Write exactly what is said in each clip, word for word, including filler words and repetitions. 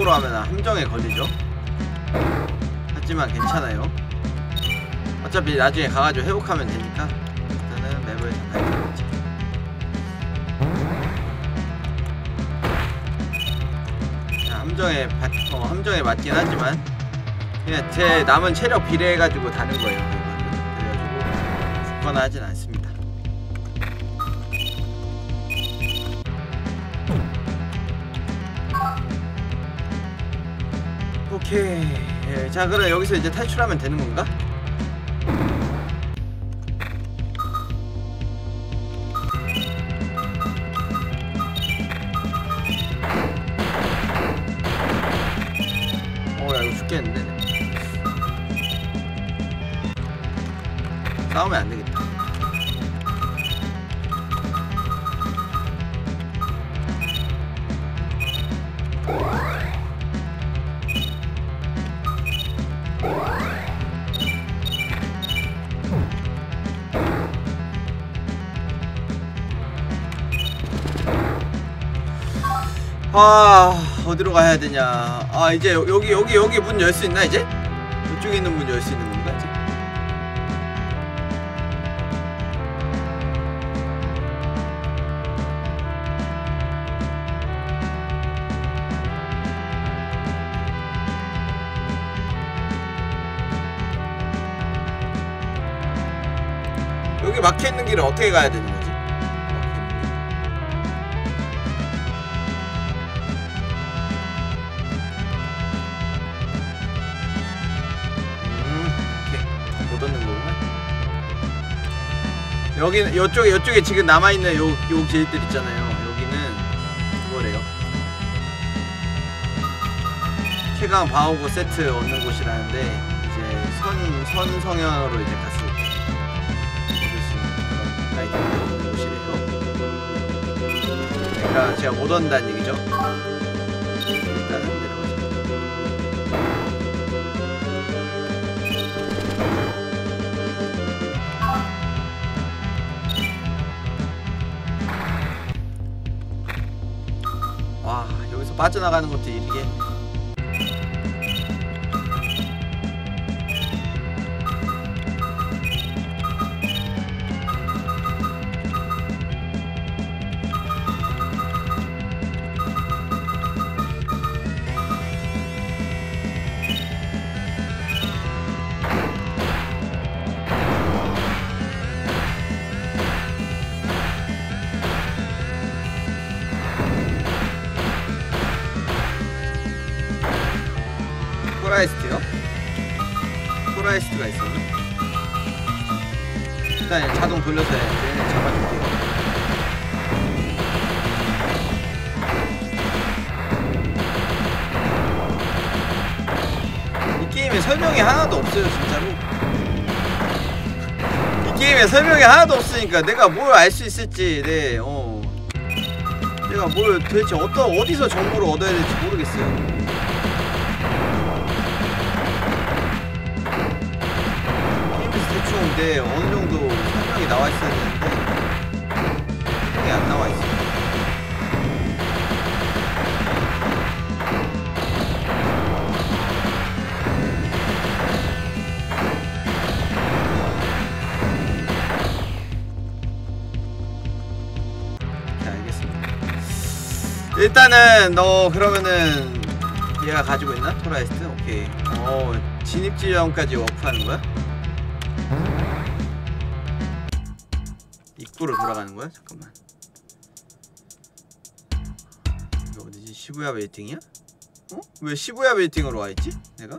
이쪽으로 하면 함정에 걸리죠. 하지만 괜찮아요. 어차피 나중에 가가지고 회복하면 되니까 일단은 맵을 다 가야겠지. 함정에 바, 어, 함정에 맞긴 하지만 그냥 제 남은 체력 비례해가지고 다른 거예요. 그래가지고 죽거나 하진 않습니다. 오케이. 예, 자 그럼 여기서 이제 탈출하면 되는 건가? 어, 야 이거 죽겠는데? 싸우면 안 되겠다. 아 어디로 가야 되냐. 아 이제 여기 여기 여기 문 열 수 있나 이제? 이쪽에 있는 문 열 수 있는 건가 이제? 여기 막혀있는 길을 어떻게 가야 되는 거지? 여기는 요쪽에 요쪽에 지금 남아있는 요, 요 길들 있잖아요. 여기는 그거래요. 최강 방어구 세트 얻는 곳이라는데 이제 선, 선 성향으로 이제 갔을 때 얻을 수 있는 그런 아이템을 얻는 곳이래요. 그러니까 제가 못 얻는다는 얘기죠. 일단은 내려가자. 와 여기서 빠져나가는 것도 일이겠네. 포라이스트요? 포라이스트가 있었나? 일단 자동 돌려서 얘네 잡아줄게요. 이 게임에 설명이 하나도 없어요 진짜로. 이 게임에 설명이 하나도 없으니까 내가 뭘 알 수 있을지 네, 어 내가 뭘 도대체 어떤 어디서 정보를 얻어야 될지 모르겠어요. 네, 어느 정도 설명이 나와 있어야 되는데 설명이 안 나와 있어요. 네, 알겠습니다. 일단은 너 그러면은 얘가 가지고 있나? 토라이스트? 오케이. 어, 진입 지점까지 워프하는 거야? 입구로 돌아가는 거야? 잠깐만. 이거 어디지? 시부야 웨이팅이야? 어? 왜 시부야 웨이팅으로 와있지? 내가?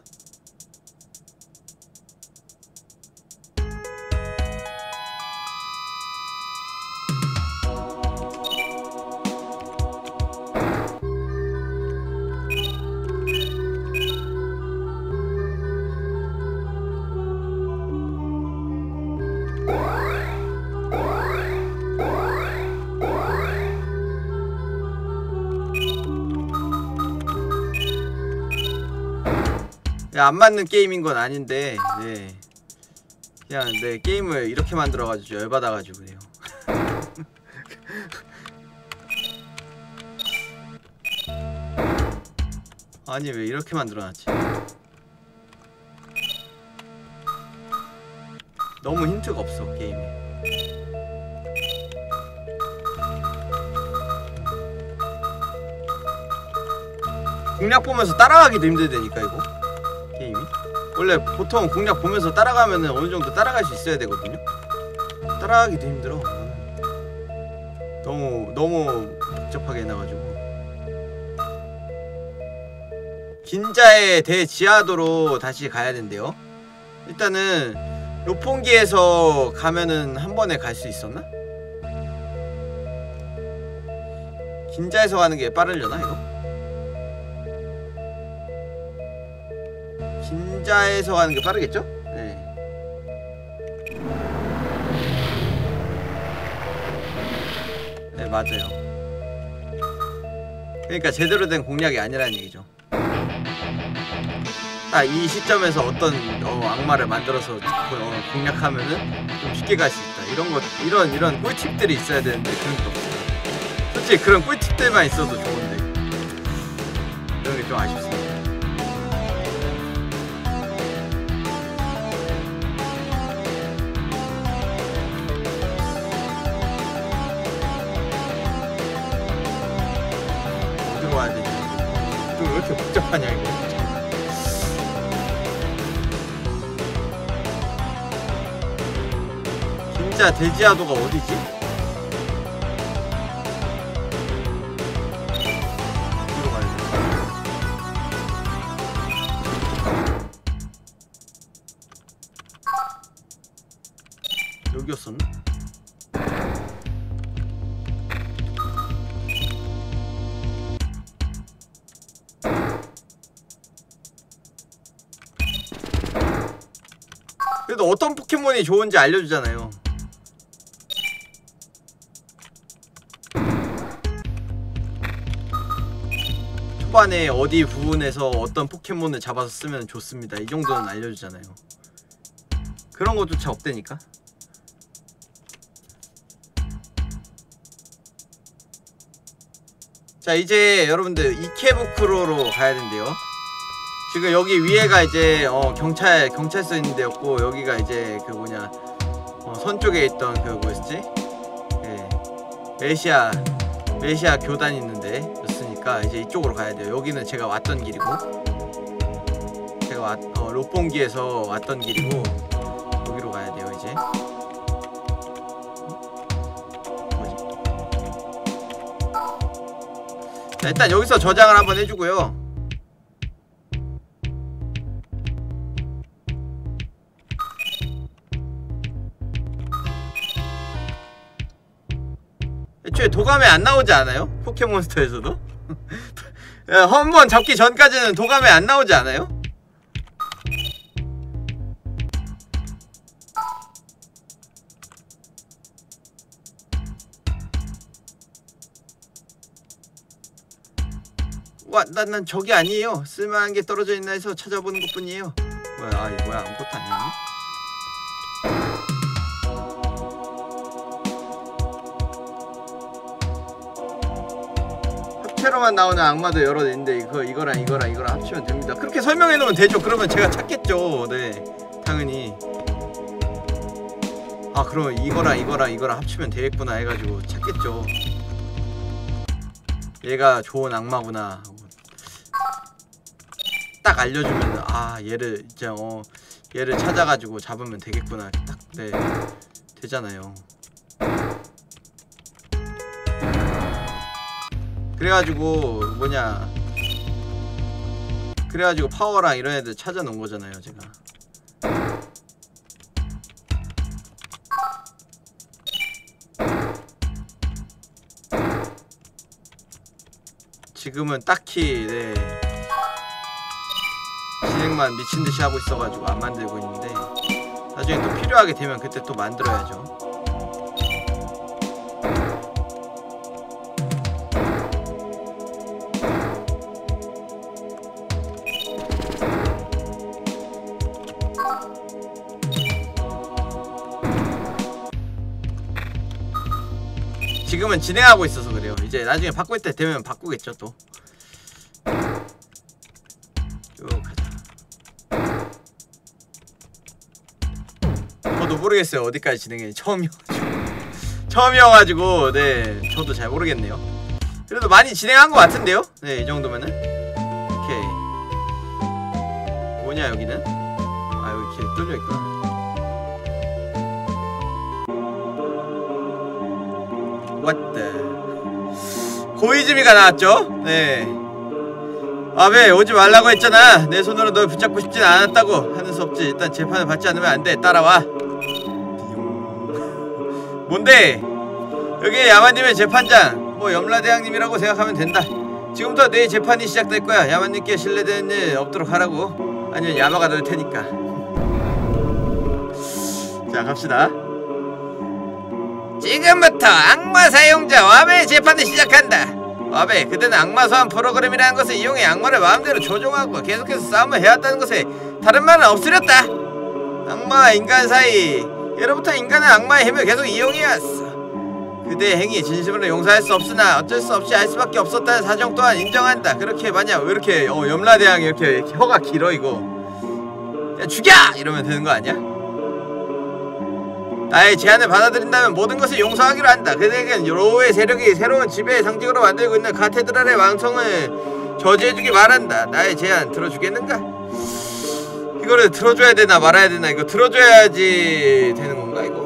안 맞는 게임인 건 아닌데, 네. 그냥 네 게임을 이렇게 만들어가지고 열받아가지고 그래요. 아니 왜 이렇게 만들어놨지? 너무 힌트가 없어 게임에. 공략 보면서 따라가기도 힘들다니까 이거 게임이. 원래 보통 공략 보면서 따라가면은 어느정도 따라갈 수 있어야 되거든요. 따라가기도 힘들어. 너무 너무 복잡하게 해놔가지고. 긴자의 대지하도로 다시 가야 된대요. 일단은 로폰기에서 가면은 한 번에 갈 수 있었나? 긴자에서 가는 게 빠르려나 이거? 긴자에서 가는 게 빠르겠죠? 네. 네 맞아요. 그러니까 제대로 된 공략이 아니라는 얘기죠. 딱 이 시점에서 어떤 어, 악마를 만들어서 어, 공략하면은 좀 쉽게 갈 수 있다. 이런 것, 이런 이런 꿀팁들이 있어야 되는데 그런 게 없어요. 솔직히 그런 꿀팁들만 있어도 좋은데 이런 게 좀 아쉽습니다. 어디로 가야 되지? 좀 왜 이렇게 복잡하냐 이거. 진짜 대지하도가 어디지? 어디로 가야 돼? 여기였었나? 그래도 어떤 포켓몬이 좋은지 알려주잖아요. 초반에 어디 부분에서 어떤 포켓몬을 잡아서 쓰면 좋습니다. 이 정도는 알려주잖아요. 그런 것조차 없다니까. 자 이제 여러분들 이케부쿠로로 가야 된대요. 지금 여기 위에가 이제 어 경찰 경찰서 있는 데였고 여기가 이제 그 뭐냐 어 선 쪽에 있던 그 뭐였지? 예. 메시아 메시아 교단 있는데 였으니까 이제 이쪽으로 가야 돼요. 여기는 제가 왔던 길이고 제가 왔, 어, 로pon기에서 왔던 길이고 여기로 가야 돼요 이제. 뭐지? 자 일단 여기서 저장을 한번 해주고요. 애초에 도감에 안 나오지 않아요? 포켓몬스터에서도? 한 번 잡기 전까지는 도감에 안 나오지 않아요? 와, 난, 난 저기 아니에요. 쓸만한 게 떨어져 있나 해서 찾아보는 것 뿐이에요. 뭐야, 아, 이 뭐야, 아무것도 아니었네? 합체로만 나오는 악마도 여러 있는데 이거 이거랑 이거랑 이거랑 합치면 됩니다. 그렇게 설명해 놓으면 되죠. 그러면 제가 찾겠죠. 네, 당연히. 아, 그러면 이거랑 이거랑 이거랑 합치면 되겠구나 해가지고 찾겠죠. 얘가 좋은 악마구나. 딱 알려주면 아 얘를 이제 어 얘를 찾아가지고 잡으면 되겠구나. 딱 네 되잖아요. 그래가지고 뭐냐 그래가지고 파워랑 이런 애들 찾아놓은 거잖아요 제가. 지금은 딱히 네 진행만 미친듯이 하고 있어가지고 안 만들고 있는데 나중에 또 필요하게 되면 그때 또 만들어야죠. 지금은 진행하고 있어서 그래요. 이제 나중에 바꿀 때 되면 바꾸겠죠 또. 모르겠어요. 어디까지 진행해. 처음이어가지고 처음이어가지고 네 저도 잘 모르겠네요. 그래도 많이 진행한 것 같은데요. 네 이 정도면은. 오케이. 뭐냐 여기는? 아 여기 이렇게 뚫려 있구나. What the? 고이즈미가 나왔죠? 네. 아 왜 오지 말라고 했잖아. 내 손으로 널 붙잡고 싶진 않았다고. 하는 수 없지. 일단 재판을 받지 않으면 안 돼. 따라와. 뭔데? 여기 야마님의 재판장. 뭐 염라대왕님이라고 생각하면 된다. 지금부터 내 재판이 시작될 거야. 야마님께 신뢰되는 일 없도록 하라고. 아니면 야마가 넣을 테니까. 자 갑시다. 지금부터 악마 사용자 와베의 재판을 시작한다. 와베, 그대는 악마 소환 프로그램이라는 것을 이용해 악마를 마음대로 조종하고 계속해서 싸움을 해왔다는 것에 다른 말은 없으렸다. 악마와 인간 사이, 예로부터 인간은 악마의 힘을 계속 이용해왔어. 그대의 행위 진심으로 용서할 수 없으나 어쩔 수 없이 할 수밖에 없었다는 사정 또한 인정한다. 그렇게 만약 왜 이렇게 어, 염라대왕이 이렇게 혀가 길어 이거. 야 죽여! 이러면 되는 거 아니야? 나의 제안을 받아들인다면 모든 것을 용서하기로 한다. 그대에겐 로우의 세력이 새로운 지배의 상징으로 만들고 있는 카테드랄의 왕성을 저지해주기 바란다. 나의 제안 들어주겠는가? 이거를 들어줘야 되나 말아야 되나. 이거 들어줘야지 되는 건가 이거?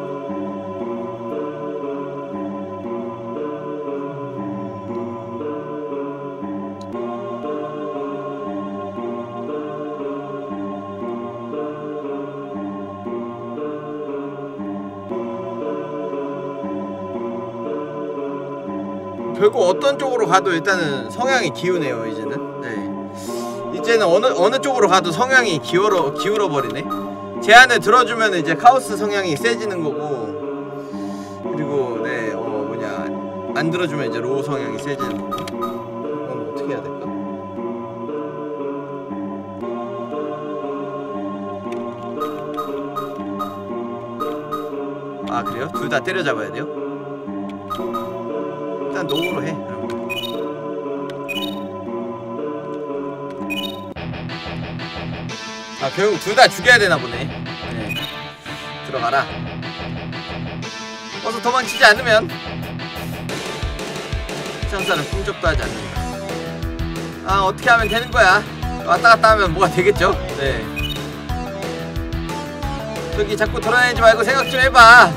결국 어떤 쪽으로 가도 일단은 성향이 기우네요. 이제는 네 이제는 어느 어느 쪽으로 가도 성향이 기울어 기울어 버리네. 제안을 들어주면 이제 카오스 성향이 세지는 거고, 그리고 네 어 뭐냐 안 들어주면 이제 로우 성향이 세지는 거고. 그럼 어떻게 해야 될까? 아 그래요? 둘 다 때려잡아야 돼요? 일단 노우로 해. 그럼. 아 결국 둘 다 죽여야 되나 보네. 네. 들어가라. 어서 도망치지 않으면 장사는 풍족도 하지 않는다. 아 어떻게 하면 되는 거야? 왔다 갔다 하면 뭐가 되겠죠? 네. 저기 자꾸 돌아다니지 말고 생각 좀 해봐.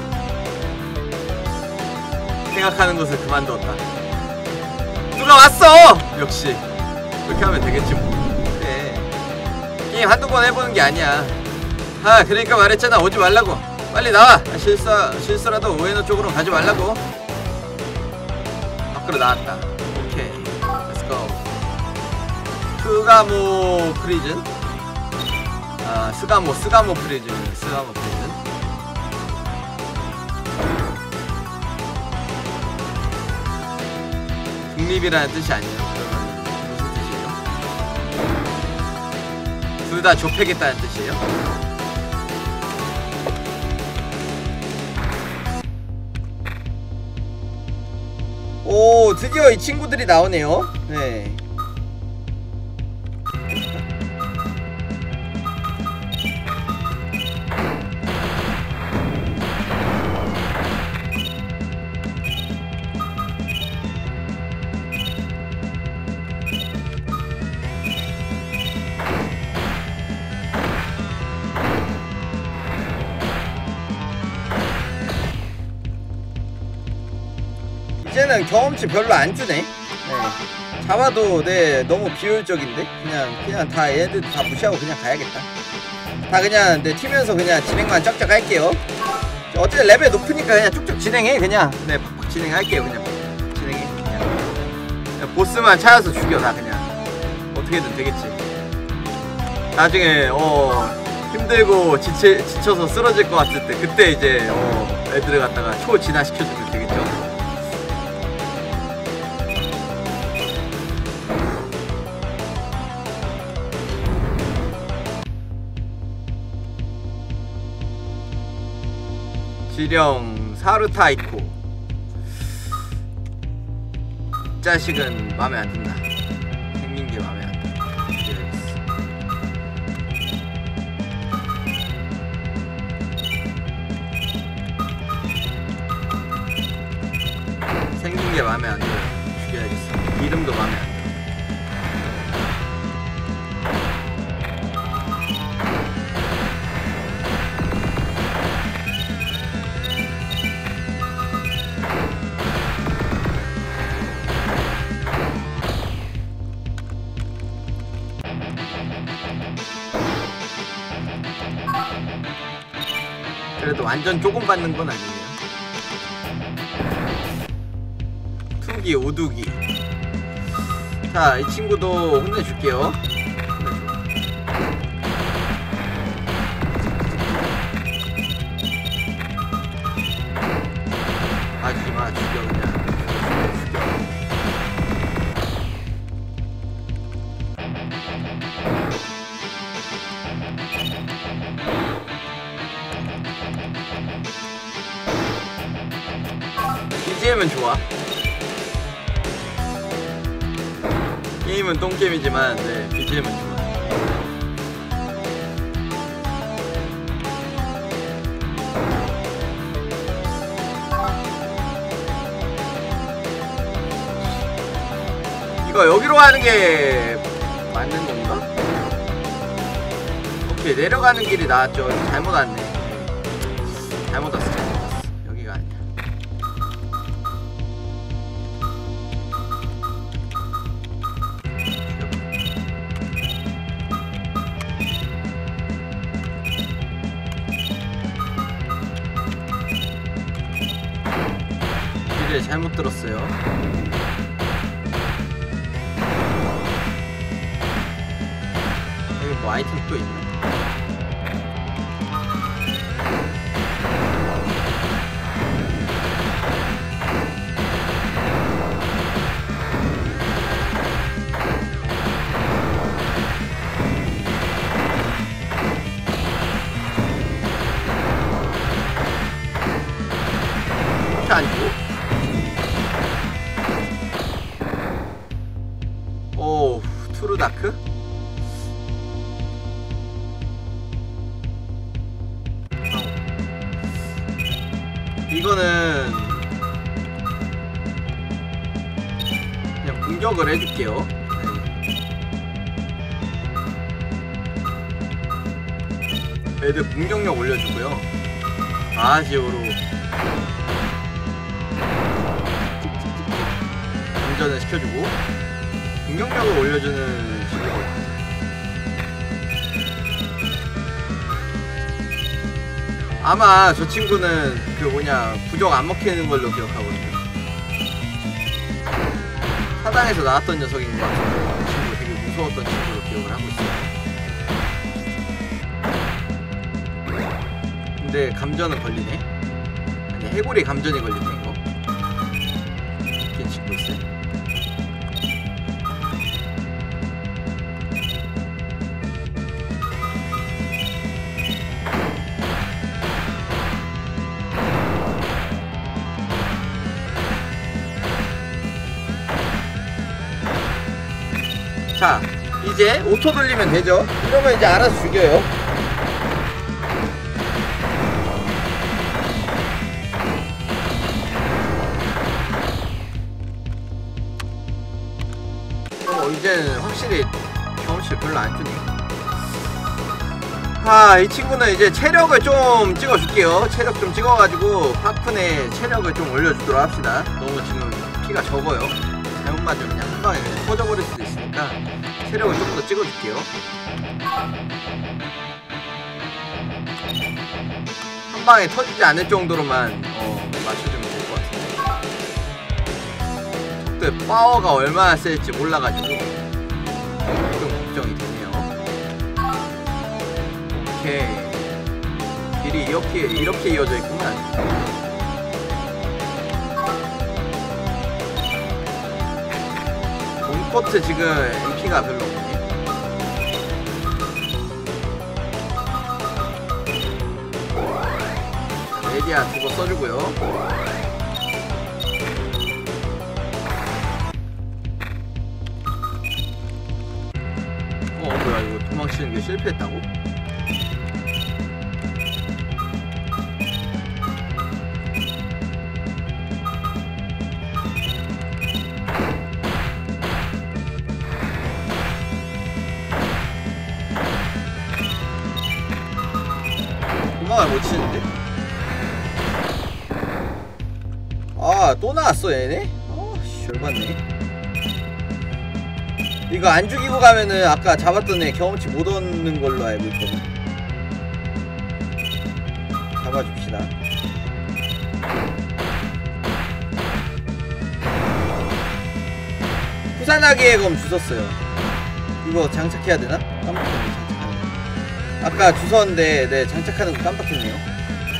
생각하는 것을 그만뒀다. 누가 왔어! 역시 그렇게 하면 되겠지 뭐. 그래. 게임 한두 번 해보는 게 아니야. 아 그러니까 말했잖아. 오지 말라고. 빨리 나와. 아, 실수, 실수라도 우에노 쪽으로 가지 말라고. 밖으로 나왔다. 오케이 렛츠고. 스가모 프리즌. 아 스가모 스가모 프리즌 스가모 프리즌. 중립이라는 뜻이 아니에요. 무슨 뜻이에요? 둘 다 좁혀겠다는 뜻이에요? 오 드디어 이 친구들이 나오네요. 네. 이제는 경험치 별로 안 주네. 네. 잡아도 네 너무 비효율적인데 그냥 그냥 다 얘들 다 무시하고 그냥 가야겠다. 다 그냥 네 튀면서 그냥 진행만 쫙쫙 할게요. 어쨌든 레벨 높으니까 그냥 쭉쭉 진행해. 그냥 네 팍팍 진행할게요. 그냥 진행해. 그냥, 그냥 보스만 찾아서 죽여. 다 그냥 어떻게든 되겠지. 나중에 어 힘들고 지치, 지쳐서 쓰러질 것 같을 때 그때 이제 어 애들을 갖다가 초 진화시켜주면 되겠죠. 지령 사르타이코. 이 자식은 마음에 안 든다. 생긴 게 마음에 안 든다. 생긴 게 마음에 안 들어요. 죽여야겠어. 이름도 마음에 안 들어. 그래도 완전 조금 받는 건 아니에요. 투기, 오두기. 자, 이 친구도 혼내줄게요. 하지마, 죽여 그냥. 비지엠은 좋아. 게임은 똥게임이지만 네, 비지엠은 좋아. 이거 여기로 가는 게 맞는 건가? 오케이, 내려가는 길이 나왔죠. 잘못 왔네. 잘못 왔어, 잘못 왔어. 여기가 아니야. 길을 잘못 들었어요. 여기 뭐 아이템 또 있네. 안 주고? 오, 투르다크? 이거는 그냥 공격을 해줄게요. 네. 애들 공격력 올려주고요. 아지오로 감전을 시켜주고 공격력을 올려주는 식으로. 아마 저 친구는 그 뭐냐 부적 안 먹히는 걸로 기억하거든요. 사당에서 나왔던 녀석인 것 같은데 그 친구 되게 무서웠던 친구로 기억을 하고 있어요. 근데 감전은 걸리네. 아니, 해골이 감전이 걸리네 이거. 이렇게 찍고 있어요. 자, 이제 오토 돌리면 되죠? 이러면 이제 알아서 죽여요. 어, 이제는 확실히 경험치를 별로 안 주네. 아, 이 친구는 이제 체력을 좀 찍어줄게요. 체력 좀 찍어가지고 파쿤의 체력을 좀 올려주도록 합시다. 너무 지금 피가 적어요. 잘못 맞으면 그냥 한 방에 그냥 터져버릴 수도 있으니까 체력을 조금 더 찍어줄게요. 한 방에 터지지 않을 정도로만 어, 맞춰주면 될 것 같은데 적들 파워가 얼마나 셀지 몰라가지고 좀 걱정이 되네요. 오케이, 길이 이렇게 이렇게 이어져 있구만. 몬포트 지금 엠피가 별로 없네. 레디아 두고 써주고요. 어 뭐야, 이거 도망치는 게 실패했다고? 못 치는데? 아, 또 나왔어 얘네? 어씨, 열받네. 이거 안 죽이고 가면은 아까 잡았던 애 경험치 못 얻는 걸로 알고 있거든. 잡아줍시다. 후산하기의 검 주웠어요. 이거 장착해야 되나? 깜빡했네. 장착하는 거. 아까 주웠는데 네, 장착하는 거 깜빡했네요.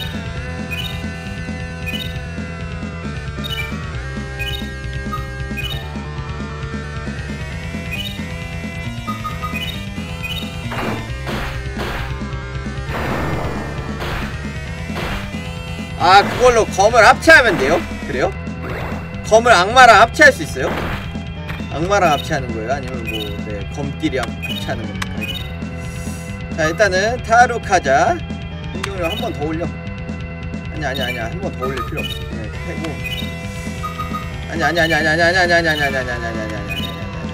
아, 그걸로 검을 합체하면 돼요? 그래요? 검을 악마랑 합체할 수 있어요? 악마랑 합체하는 거예요? 아니면 뭐, 네, 검끼리 합체하는 겁니까? 자, 일단은 타루카자 공격력 한 번 더 올려. 아니, 아니, 아니야. 한 번 더 올릴 필요 없어. 그냥 패고. 아니, 아니, 아니, 아니, 아니, 아니, 아니, 아니, 아니, 아니, 아니, 아니, 아니, 아니, 아니, 아니,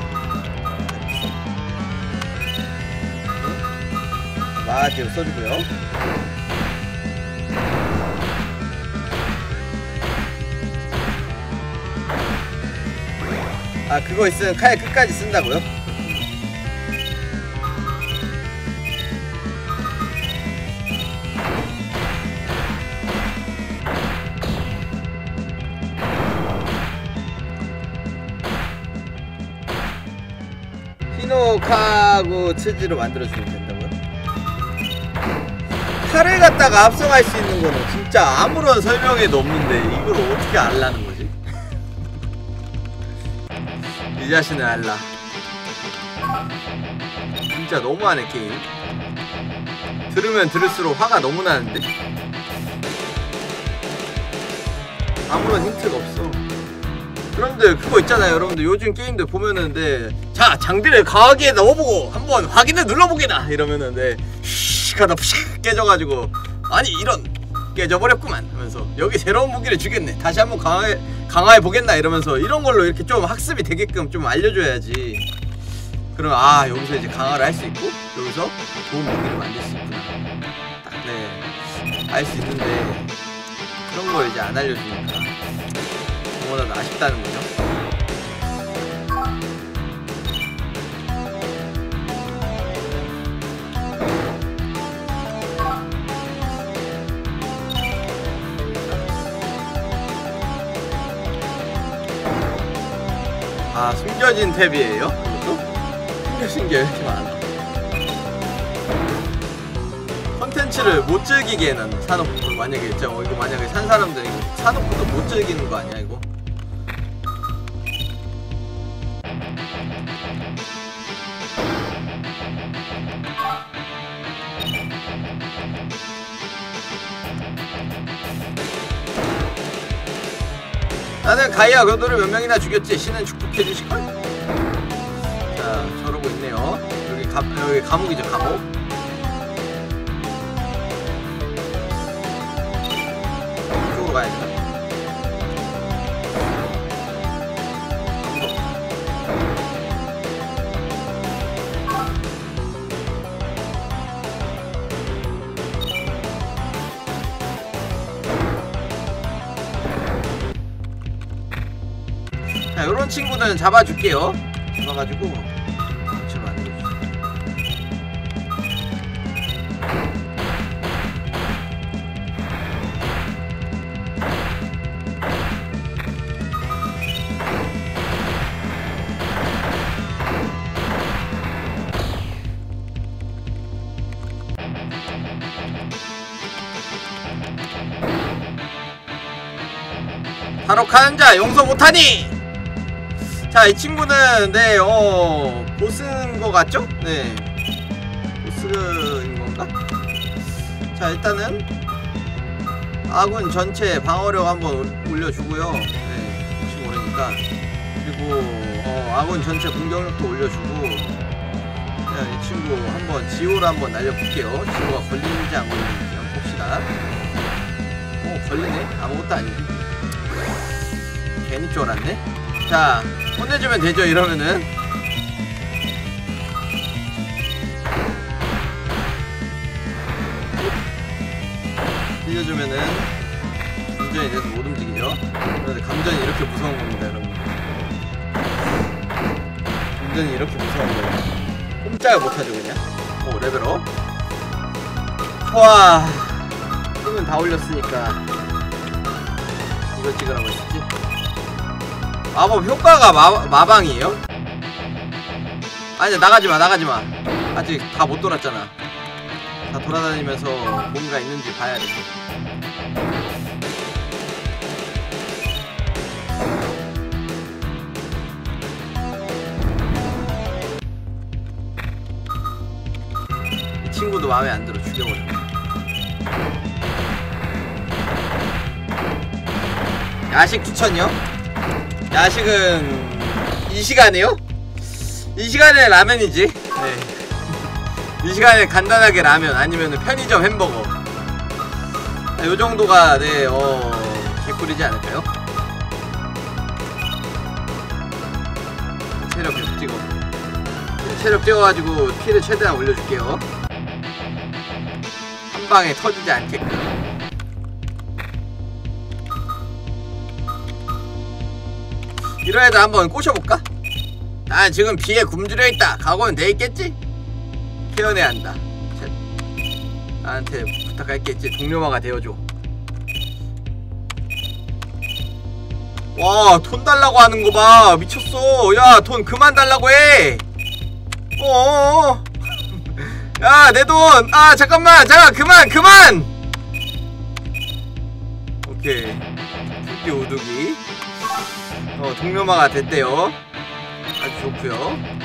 마디오 써주고요. 아, 그거 있으면 칼 끝까지 쓴다고요? 히노카구 츠지로 만들어주면 된다고요? 칼을 갖다가 합성할 수 있는 거는 진짜 아무런 설명에도 없는데 이걸 어떻게 알라는 거지? 이 자신을 알라. 진짜 너무하네 게임. 들으면 들을수록 화가 너무 나는데 아무런 힌트가 없어. 그런데 그거 있잖아요 여러분들. 요즘 게임들 보면은 네, 자 장비를 강하게 넣어보고 한번 확인을 눌러보게나 이러면은 네, 씩 하다 푸샥 깨져가지고 아니 이런 깨져버렸구만 하면서 여기 새로운 무기를 주겠네 다시 한번 강하게 강화해 보겠나 이러면서 이런 걸로 이렇게 좀 학습이 되게끔 좀 알려줘야지. 그럼 아 여기서 이제 강화를 할 수 있고 여기서 좋은 무기를 만들 수 있구나 딱 네 알 수 있는데 그런 걸 이제 안 알려주니까 너무나도 아쉽다는 거죠. 아, 숨겨진 탭이에요? 그것도? 숨겨진 게 왜 이렇게 많아? 컨텐츠를 못 즐기게 해놨네, 산업부도. 만약에 진짜 어, 이거 만약에 산 사람들 이거 산업부도 못 즐기는 거 아니야, 이거? 나는 가이아 거도를 몇 명이나 죽였지. 신은 축복해주실걸? 자, 저러고 있네요. 여기 가, 여기 감옥이죠, 감옥. 이쪽으로 가야 되나? 자, 요런 친구들은 잡아줄게요. 잡아가지고 저로 만들어주세요. 탈옥하는 자 용서 못하니! 자, 이 친구는 네, 어 보스인 거 같죠? 네, 보스인 건가? 자, 일단은 아군 전체 방어력 한번 올려주고요. 네, 혹시 모르니까. 그리고 어, 아군 전체 공격력도 올려주고. 자, 이 친구 한번 지호를 한번 날려볼게요. 지호가 걸리는지 안 걸리는지 한번 봅시다. 어, 걸리네? 아무것도 아니네. 괜히 쫄았네. 자, 혼내주면 되죠, 이러면은. 빌려주면은 감전이 돼서 못 움직이죠. 그런데 감전이 이렇게 무서운 겁니다, 여러분. 감전이 이렇게 무서운 거예요. 꼼짝을 못하죠, 그냥. 오, 레벨업. 와, 힘은 다 올렸으니까 이거 찍으라고 했지. 마법 효과가 마, 마방이에요? 아니, 나가지마, 나가지마. 아직 다 못 돌았잖아. 다 돌아다니면서 뭔가 있는지 봐야 돼. 이 친구도 마음에 안 들어. 죽여버려. 야식 추천이요? 야식은 이 시간이요? 이 시간에 라면이지. 네. 이 시간에 간단하게 라면 아니면 편의점 햄버거. 요 정도가 네, 어, 개꿀이지 않을까요? 체력 계속 찍어. 체력 찍어가지고 피를 최대한 올려줄게요. 한 방에 터지지 않게끔. 이런 애들 한번 꼬셔볼까? 난 지금 비에 굶주려 있다. 각오는 돼 있겠지? 태어내야 한다. 나한테 부탁할겠지. 동료마가 되어줘. 와, 돈 달라고 하는 거 봐. 미쳤어. 야, 돈 그만 달라고 해. 어어어. 야, 내 돈. 아, 잠깐만. 잠깐, 그만, 그만. 오케이. 두기 오두기. 어, 동료마가 됐대요. 아주 좋구요.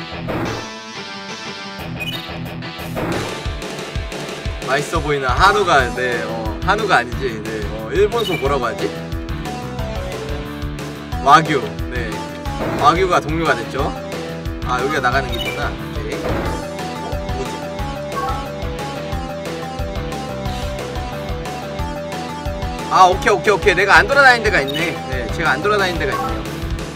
맛있어 보이는 한우가, 네, 어, 한우가 아니지, 네, 어, 일본소 뭐라고 하지? 와규, 네, 와규가 동료가 됐죠. 아, 여기가 나가는 길이구나. 오케이. 어, 뭐지? 아, 오케이, 오케이, 오케이. 내가 안 돌아다니는 데가 있네. 네, 제가 안 돌아다니는 데가 있네요.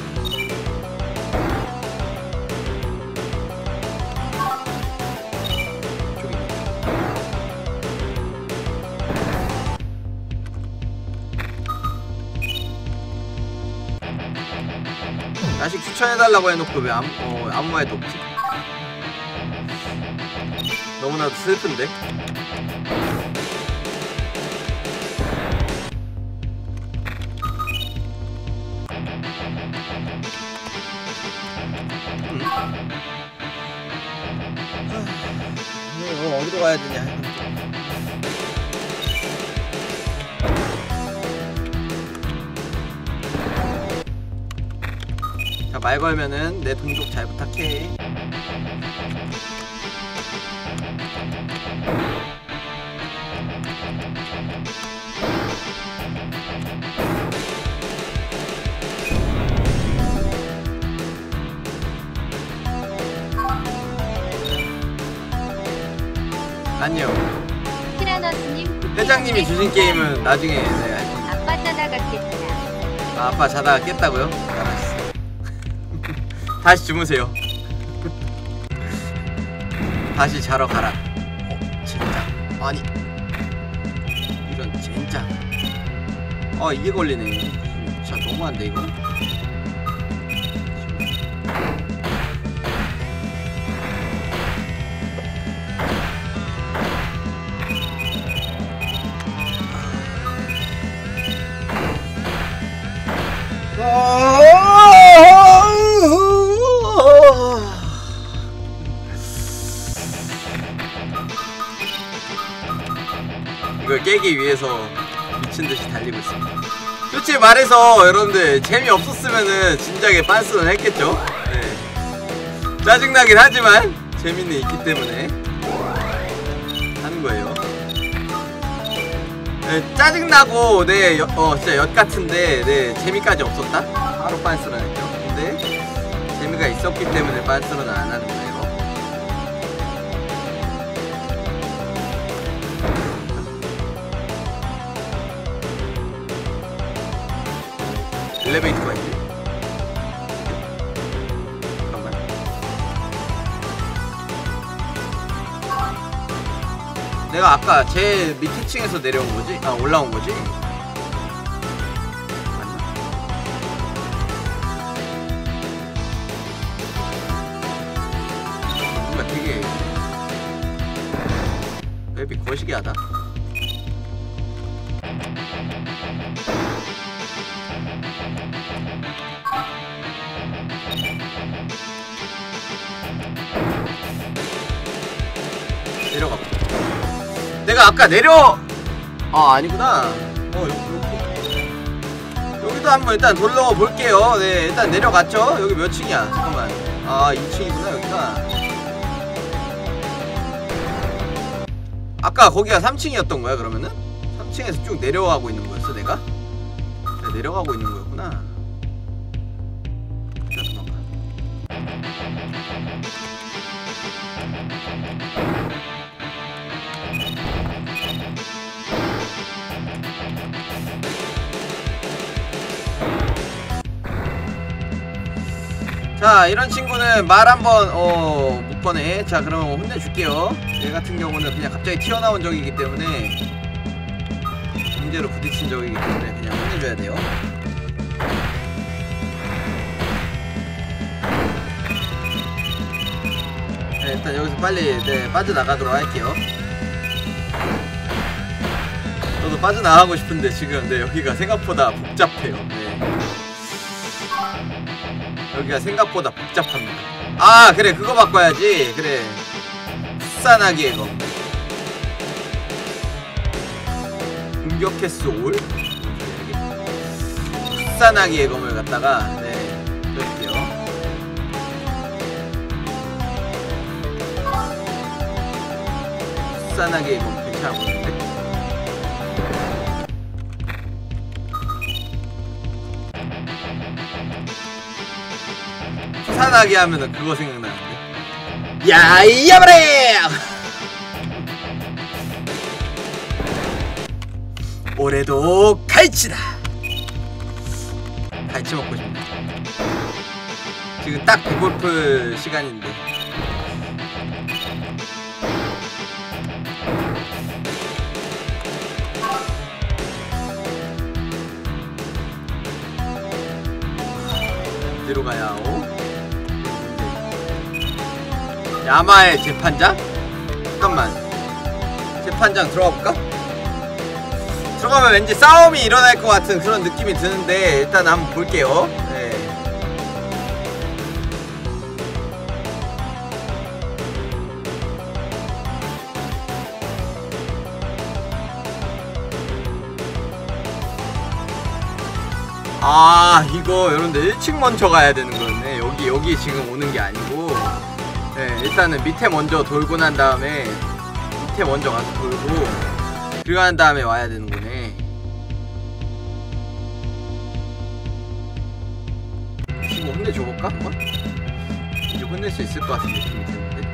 야식 추천해달라고 해놓고 왜 아무, 어, 아무 말도 없지? 너무나도 슬픈데? 음. 하... 어디로 가야 되냐? 자, 말 걸면은 내 동족 잘 부탁해. 안녕. 티라노스님 회장님이 주신 게임은 나중에 네, 할 겁니다. 아빠 자다 갔겠다. 아, 아빠 자다가 깼다고요? 알았어. 다시 주무세요. 다시 자러 가라. 어, 젠장. 아니, 이런 젠장. 아, 이게 걸리네. 진짜 너무한데 이거. 이걸 깨기 위해서 미친듯이 달리고 있습니다. 솔직히 말해서 여러분들 재미없었으면은 진작에 빤스는 했겠죠? 네. 짜증나긴 하지만 재미는 있기 때문에 하는 거예요. 네, 짜증나고 네, 여, 어 진짜 엿같은데 네, 재미까지 없었다? 바로 빤스런 했죠. 근데 재미가 있었기 때문에 빤스런은 안 하는 거예요. 엘리베이터가 있네. 잠깐만. 내가 아까 제일 밑에 층에서 내려온 거지? 아 올라온 거지? 뭔가 되게 맵이 거시기하다. 내려가. 내가 아까 내려. 아 아니구나. 어 여기, 여기. 여기도 한번 일단 돌러 볼게요. 네 일단 내려갔죠. 여기 몇 층이야? 잠깐만. 아 이 층이구나 여기가. 아까 거기가 삼 층이었던 거야 그러면은? 삼 층에서 쭉 내려가고 있는 거였어 내가? 네, 내려가고 있는 거였구나. 자 도망가. 자 이런 친구는 말 한번 어 못 꺼내. 자 그러면 혼내줄게요. 얘 같은 경우는 그냥 갑자기 튀어나온 적이기 때문에 문제로 부딪힌 적이기 때문에 그냥 혼내줘야 돼요. 네, 일단 여기서 빨리 네, 빠져나가도록 할게요. 저도 빠져나가고 싶은데 지금 네, 여기가 생각보다 복잡해요. 네. 여기가 생각보다 복잡합니다. 아 그래 그거 바꿔야지. 그래 풋산하기의 검 공격 횟수 올 풋산하기의 검을 갖다가 네 넣을게요. 풋산하기의 검 괜찮아 보이는데? 풋산하게 하면은 그거 생각나는데. 야 이야버래! 올해도 갈치다. 갈치 먹고 싶네. 지금 딱 배고플 시간인데. 어디로 가야오? 야마의 재판장? 잠깐만 재판장 들어가 볼까? 들어가면 왠지 싸움이 일어날 것 같은 그런 느낌이 드는데 일단 한번 볼게요. 네. 아 이거 여러분들 일 층 먼저 가야 되는 거였네. 여기 여기 지금 오는 게 아니고 네, 일단은 밑에 먼저 돌고 난 다음에 밑에 먼저 가서 돌고 그리고 난 다음에 와야 되는 거네. 친구 혼내줘볼까? 한번? 이제 혼낼 수 있을 것 같은 느낌이 드는데.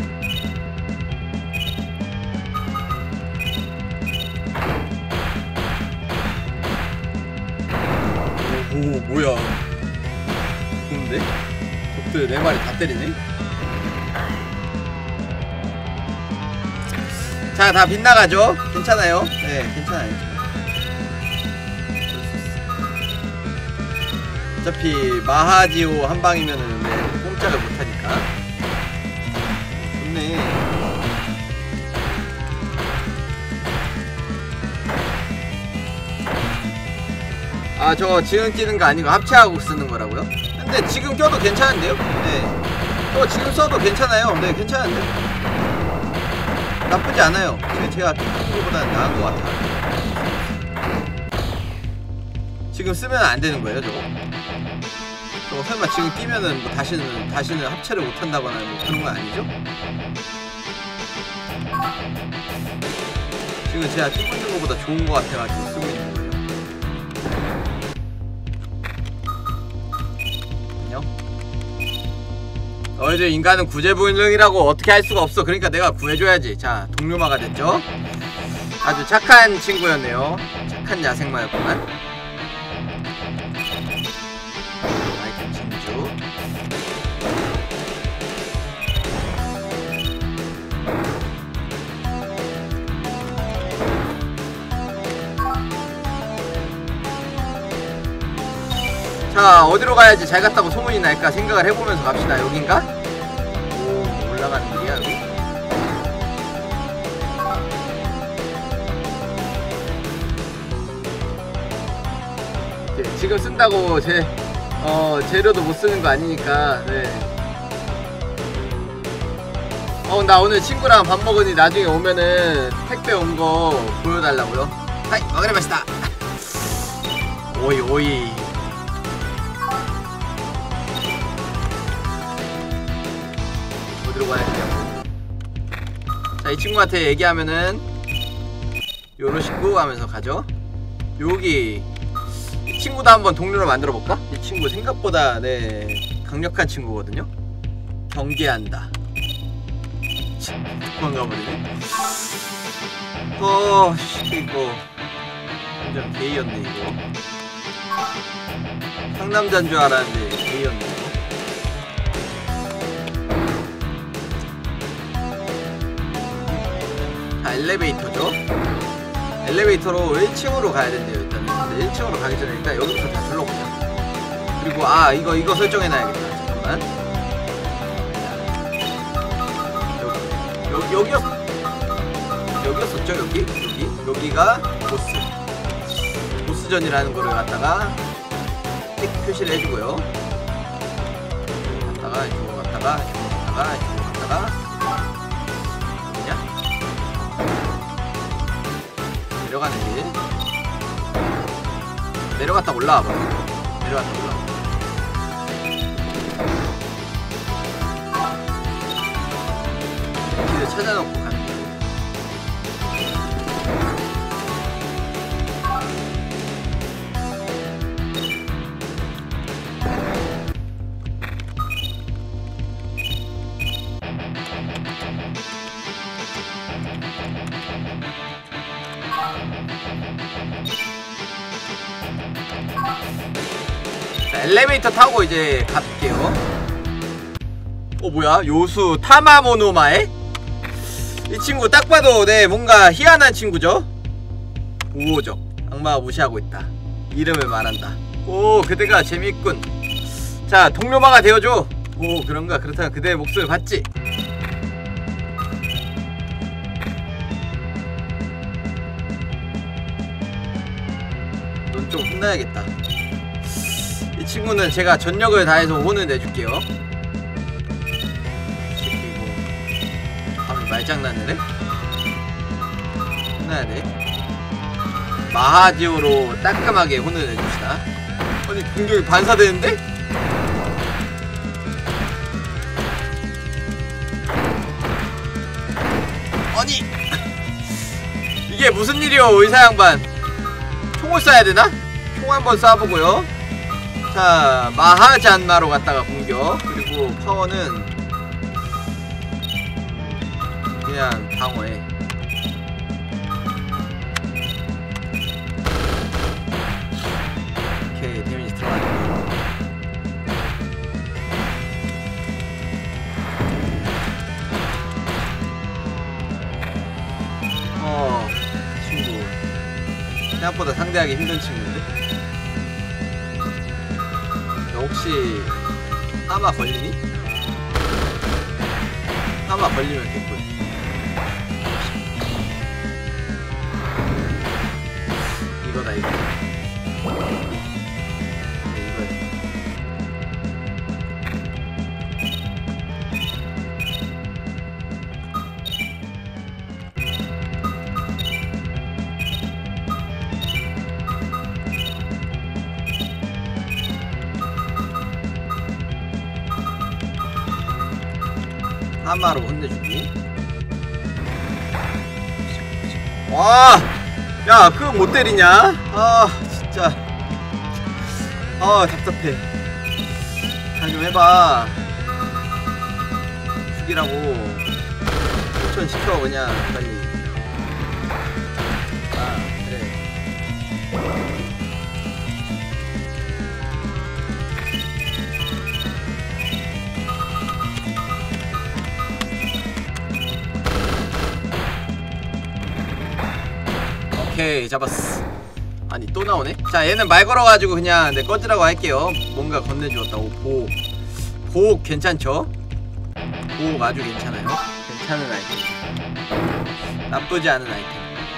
오, 오 뭐야 좋은데? 적들 내 말이 다 때리네? 자, 다 빗나가죠? 괜찮아요? 네, 괜찮아요. 어차피 마하지오 한 방이면은 네, 꼼짝을 못하니까. 좋네. 아, 저거 지금 끼는 거 아니고 합체하고 쓰는 거라고요? 근데 지금 껴도 괜찮은데요? 네. 저 지금 써도 괜찮아요. 네, 괜찮은데. 나쁘지 않아요. 제가 끼는 나은 것 같아요. 지금 쓰면 안 되는 거예요, 저거? 저거 설마 지금 끼면은 뭐 다시는 다시는 합체를 못 한다거나 뭐 그런 건 아니죠? 지금 제가 끼고 있는 것보다 좋은 것 같아가지고 쓰고 있는 거예요. 안녕. 너희들 인간은 구제불능이라고 어떻게 할 수가 없어. 그러니까 내가 구해줘야지. 자, 동료마가 됐죠? 아주 착한 친구였네요. 착한 야생마였구만. 아이템 진주. 자, 어디로 가야지 잘 갔다고 소문이 날까 생각을 해보면서 갑시다. 여긴가? 오, 올라가는 길이야 여기? 네, 지금 쓴다고 제 어, 재료도 못 쓰는 거 아니니까. 네. 어, 나 오늘 친구랑 밥 먹으니 나중에 오면은 택배 온 거 보여달라고요. 하이, 먹으래 맛있다. 오이 오이. 어디로 가야 돼요? 자, 이 친구한테 얘기하면은 요러시고 하면서 가죠. 여기 이 친구도 한번 동료로 만들어 볼까? 이 친구 생각보다 네 강력한 친구거든요. 경계한다. 도망가 버리네. 어, 씨, 이거 완전 게이였네 이거. 상남자인 줄 알았는데 게이였네 이거. 자, 엘리베이터죠. 엘리베이터로 일 층으로 가야 된대요. 일단은 근데 일 층으로 가기 전에 일단 여기부터 다 둘러보자. 그리고 아 이거 이거 설정해놔야겠다. 잠깐만. 여기 여기였 여기였었죠. 여기 여기 여기가 보스 보스전이라는 거를 갖다가 틱 표시를 해주고요. 갔다가 이쪽으로 갔다가 이쪽으로 갔다가 이쪽으로 갔다가 뭐냐? 내려가는 길. 내려갔다 올라와봐. 내려갔다 올라와. 길을 찾아놓고 가는 길. 엘리베이터 타고 이제 갈게요. 어 뭐야? 요수 타마모노마에? 이 친구 딱 봐도 네 뭔가 희한한 친구죠? 우호적 악마가 무시하고 있다. 이름을 말한다. 오 그대가 재밌군. 자 동료마가 되어줘. 오 그런가? 그렇다면 그대의 목소리를 받지. 넌 좀 혼나야겠다. 이 친구는 제가 전력을 다해서 혼을 내줄게요. 그리고 감히 말장난을 해? 혼나야 돼. 마하지오로 따끔하게 혼을 내줍시다. 아니 공격이 반사되는데? 아니 이게 무슨 일이요 의사 양반. 총을 쏴야 되나? 총 한번 쏴보고요. 자, 마하잔마로 갔다가 공격. 그리고 파워는 그냥 방어해. 오케이, 데미지 들어가네. 어, 친구 생각보다 상대하기 힘든 친구인데? 혹시 하마 걸리니? 하마 걸리면 개꿀. 이거다 이거. 네, 이거야. 하마로 혼내주기. 와, 야, 그거 못 때리냐? 아, 진짜. 아, 답답해. 잘 좀 해봐. 죽이라고. 추천 시켜, 그냥, 빨리. 아, 그래. 오케이 잡았어. 아니 또 나오네? 자 얘는 말 걸어가지고 그냥 내 꺼지라고 할게요. 뭔가 건네주었다고. 보호 보호 괜찮죠? 보호 아주 괜찮아요. 괜찮은 아이템, 나쁘지 않은 아이템.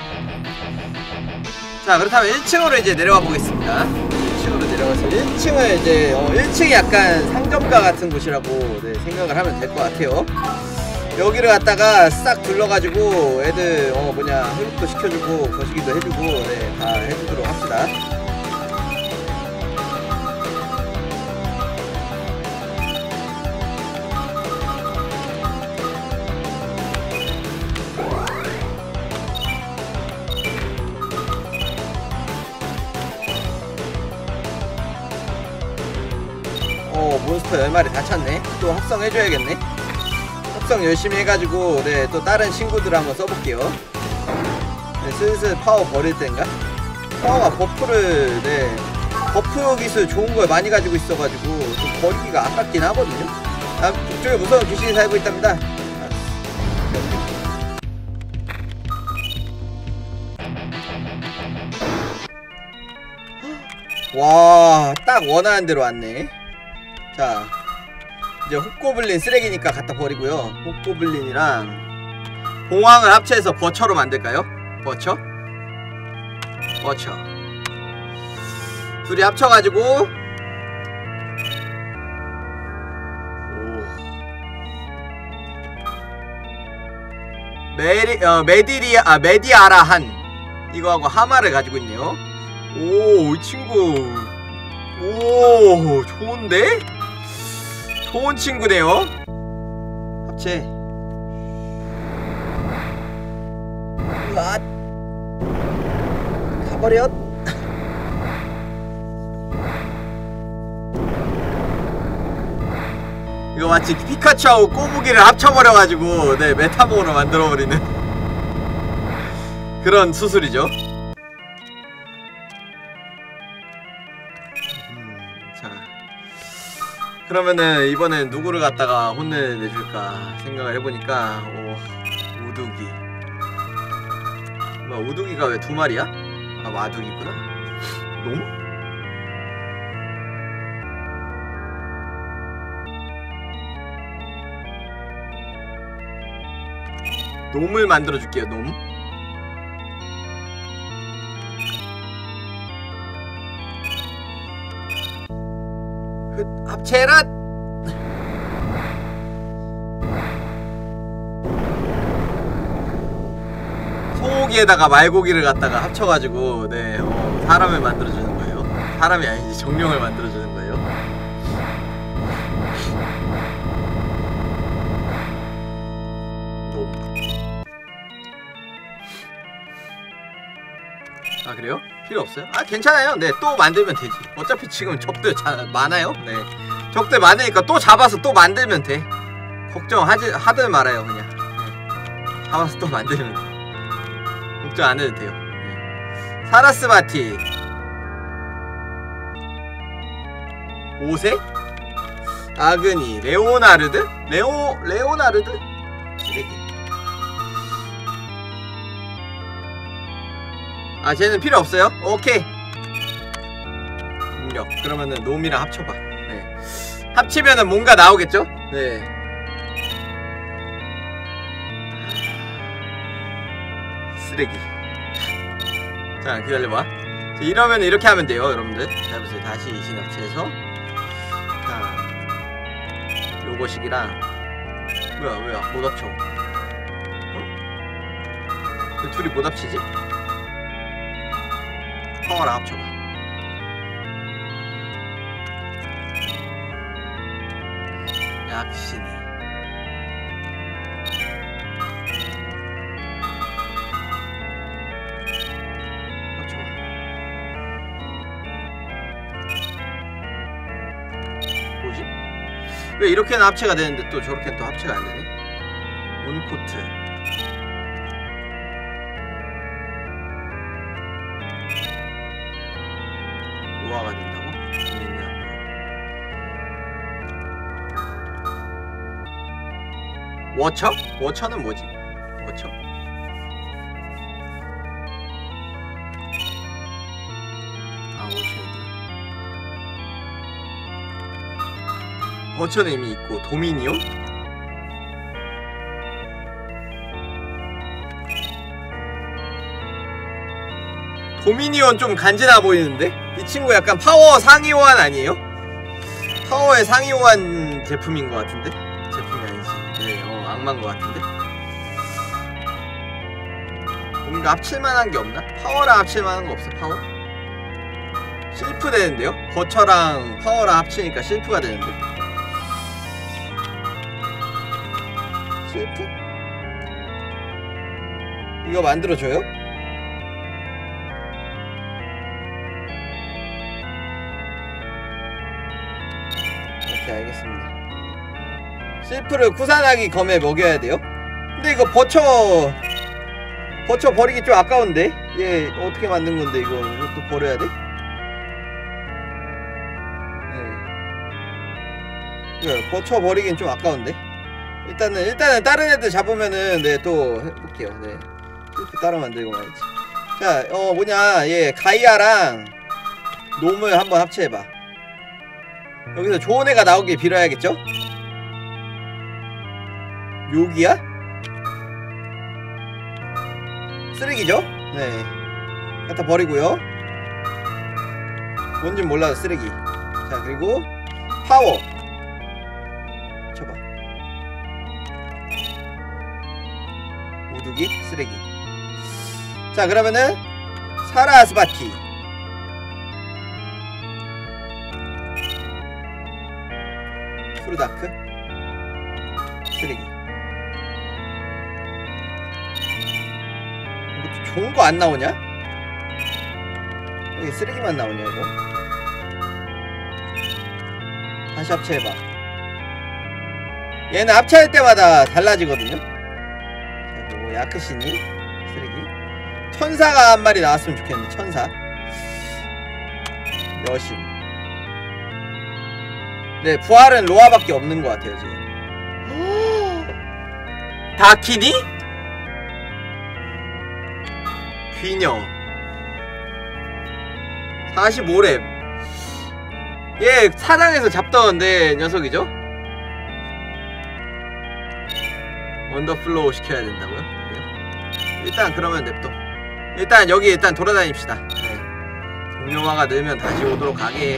자 그렇다면 일 층으로 이제 내려가 보겠습니다. 일 층으로 내려가서 일 층을 이제 어, 일 층이 약간 상점가 같은 곳이라고 네, 생각을 하면 될 것 같아요. 여기를 갖다가 싹 둘러가지고 애들 어 뭐냐 회복도 시켜주고 거시기도 해주고 네, 다 해주도록 합시다. 어 몬스터 열 마리 다 찼네. 또 합성해줘야겠네. 합성 열심히 해가지고 네 또 다른 친구들 한번 써볼게요. 네, 슬슬 파워 버릴 땐가? 파워가 버프를 네 버프 기술 좋은 걸 많이 가지고 있어가지고 좀 버리기가 아깝긴 하거든요. 아, 북쪽에 무서운 귀신이 살고 있답니다. 와, 딱 원하는 대로 왔네. 자, 이제 헛고블린 쓰레기니까 갖다 버리고요. 헛고블린이랑 봉황을 합체해서 버처로 만들까요? 버처? 버처. 둘이 합쳐가지고 오. 메리, 어, 메디리아, 아, 메디아라한 이거하고 하마를 가지고 있네요. 오, 이 친구 오, 좋은데? 좋은 친구네요. 합체. 으앗. 가버렸. 이거 마치 피카츄하고 꼬부기를 합쳐버려가지고 네 메타몽으로 만들어버리는 그런 수술이죠. 그러면은 이번엔 누구를 갖다가 혼내를 내줄까 생각을 해보니까 오, 우두기. 뭐 우두기가 왜 두 마리야? 아 마두기구나. 놈? 놈을 만들어줄게요. 놈. 합체라! 소고기에다가 말고기를 갖다가 합쳐가지고 네 어, 사람을 만들어주는 거예요. 사람이 아니지 정령을 만들어주는 거예요. 놈. 아 그래요? 필요 없어요? 아 괜찮아요. 네 또 만들면 되지. 어차피 지금 적들 자, 많아요. 네 적들 많으니까 또 잡아서 또 만들면 돼. 걱정하지 하들 말아요. 그냥 네. 잡아서 또 만들면 돼. 걱정 안 해도 돼요. 네. 사라스바티 오세 아그니 레오나르드 레오 레오나르드 쓰레기. 아 쟤는 필요 없어요? 오케이. 능력 그러면은 놈이랑 합쳐봐. 네 합치면은 뭔가 나오겠죠? 네 쓰레기. 자 기다려봐. 자, 이러면 이렇게 하면 돼요 여러분들. 자 보세요. 다시 이신 합체해서 자 요거식이랑 뭐야 뭐야 못 합쳐. 어? 왜 둘이 못 합치지? 파워랑 합쳐봐. 약신이 합쳐봐. 뭐지? 왜 이렇게는 합체가 되는데 또 저렇게는 또 합체가 안 되네? 온코트 노화가 된다고? 워처? 워처는 뭐지? 워처? 버처는 이미 있고 도미니오? 도미니온 좀 간지나 보이는데? 이 친구 약간 파워 상위 호환 아니에요? 파워의 상위 호환 제품인 것 같은데? 제품이 아니지. 네, 어, 악마인 것 같은데? 뭔가 합칠만한 게 없나? 파워랑 합칠만한 거 없어, 파워? 실프 되는데요? 버처랑 파워랑 합치니까 실프가 되는데? 실프? 이거 만들어줘요? 오케이, 알겠습니다. 실프를 구산하기 검에 먹여야 돼요? 근데 이거 버처 버처 버리기 좀 아까운데? 얘 어떻게 만든 건데 이거 이것도 버려야 돼? 네. 버처 버리긴 좀 아까운데? 일단은 일단은 다른 애들 잡으면은 네 또 해볼게요. 네. 실프 따로 만들고 말이지. 자, 어 뭐냐, 얘 가이아랑 놈을 한번 합체해봐. 여기서 좋은 애가 나오길 빌어야겠죠? 묘기야? 쓰레기죠? 네. 갖다 버리고요. 뭔진 몰라도 쓰레기. 자, 그리고 파워 쳐봐. 오두기 쓰레기. 자, 그러면은 사라스바티 푸르다크 쓰레기. 이것도 좋은 거 안 나오냐? 여기 쓰레기만 나오냐 이거? 다시 합체해봐. 얘는 합체할 때마다 달라지거든요? 자, 그리고 야크시니 쓰레기. 천사가 한 마리 나왔으면 좋겠는데, 천사. 여신. 네, 부활은 로아밖에 없는 것 같아요 지금. 다키니? 귀녀 사십오 렙. 얘 사당에서 잡던 데 녀석이죠? 언더플로우 시켜야 된다고요? 그래요? 일단 그러면 냅둬. 일단 여기 일단 돌아다닙시다. 네. 동료화가 늘면 다시 오도록 하게.